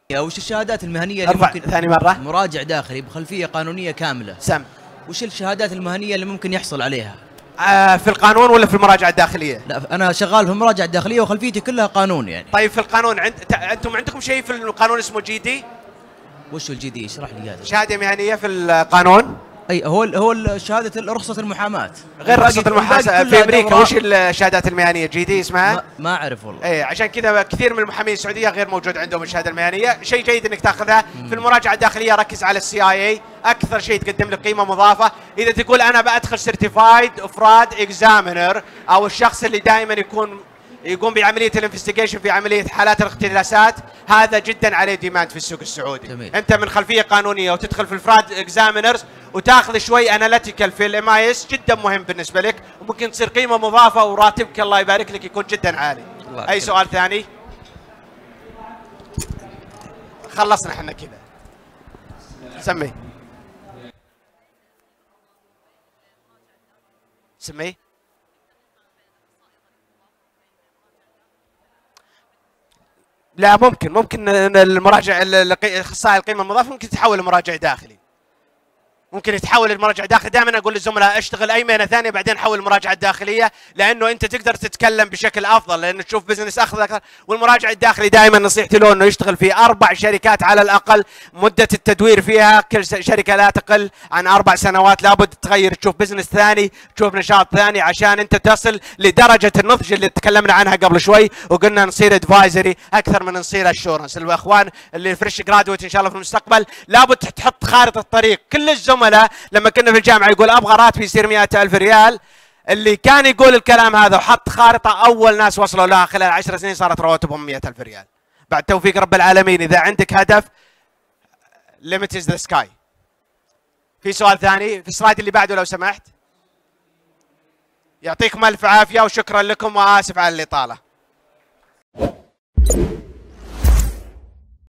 وش الشهادات المهنيه اللي ارفع ممكن ثاني مره. مراجع داخلي بخلفيه قانونيه كامله. سم. وش الشهادات المهنيه اللي ممكن يحصل عليها؟ آه في القانون ولا في المراجعه الداخليه؟ لا انا شغال في المراجعه الداخليه وخلفيتي كلها قانون يعني. طيب في القانون عند انتم عندكم شيء في القانون اسمه جي دي؟ وش الجي دي؟ اشرح لي هذا. شهاده مهنيه في القانون؟ اي هو هو شهاده رخصه المحاماه. غير رخصه المحاماه في امريكا. وش الشهادات المهنيه؟ جي دي اسمها؟ ما, ما اعرف والله. اي عشان كذا كثير من المحامين السعوديه غير موجود عندهم الشهاده المهنيه. شيء جيد انك تاخذها. في المراجعه الداخليه ركز على السي اي اي، اكثر شيء تقدم لك قيمه مضافه. اذا تقول انا بدخل سيرتيفايد افراد اكزامينر، او الشخص اللي دائما يكون يقوم بعمليه الانفستيجيشن في عمليه حالات الاختلاسات، هذا جدا عليه ديماند في السوق السعودي. جميل. انت من خلفيه قانونيه وتدخل في الفراد اكزامينرز وتاخذ شوي اناليتيكال في الام اي اس، جدا مهم بالنسبه لك، وممكن تصير قيمه مضافه وراتبك الله يبارك لك يكون جدا عالي. الله اي سؤال ثاني؟ خلصنا احنا كذا. سمي سمي لا ممكن ممكن المراجع الاخصائي القيمه المضافه ممكن تتحول لمراجع داخلي. ممكن يتحول للمراجعه الداخليه. دائما اقول للزملاء اشتغل اي مهنه ثانيه بعدين حول المراجعه الداخليه، لانه انت تقدر تتكلم بشكل افضل، لانه تشوف بزنس اخذ اكثر. والمراجع الداخلي دائما نصيحتي له انه يشتغل في اربع شركات على الاقل، مده التدوير فيها كل شركه لا تقل عن اربع سنوات. لابد تغير تشوف بزنس ثاني، تشوف نشاط ثاني، عشان انت تصل لدرجه النضج اللي تكلمنا عنها قبل شوي، وقلنا نصير ادفايزري اكثر من نصير اشورنس. الاخوان اللي فريش جرادويت ان شاء الله في المستقبل لابد تحط خارطه الطريق. كل الزملاء لما كنا في الجامعه يقول ابغى راتبي يصير مئة ألف ريال، اللي كان يقول الكلام هذا وحط خارطه اول ناس وصلوا لها خلال عشر سنين صارت رواتبهم مئة ألف ريال بعد توفيق رب العالمين. اذا عندك هدف limit is the sky. في سؤال ثاني في السلايد اللي بعده لو سمحت. يعطيكم الف عافيه وشكرا لكم واسف على الاطاله.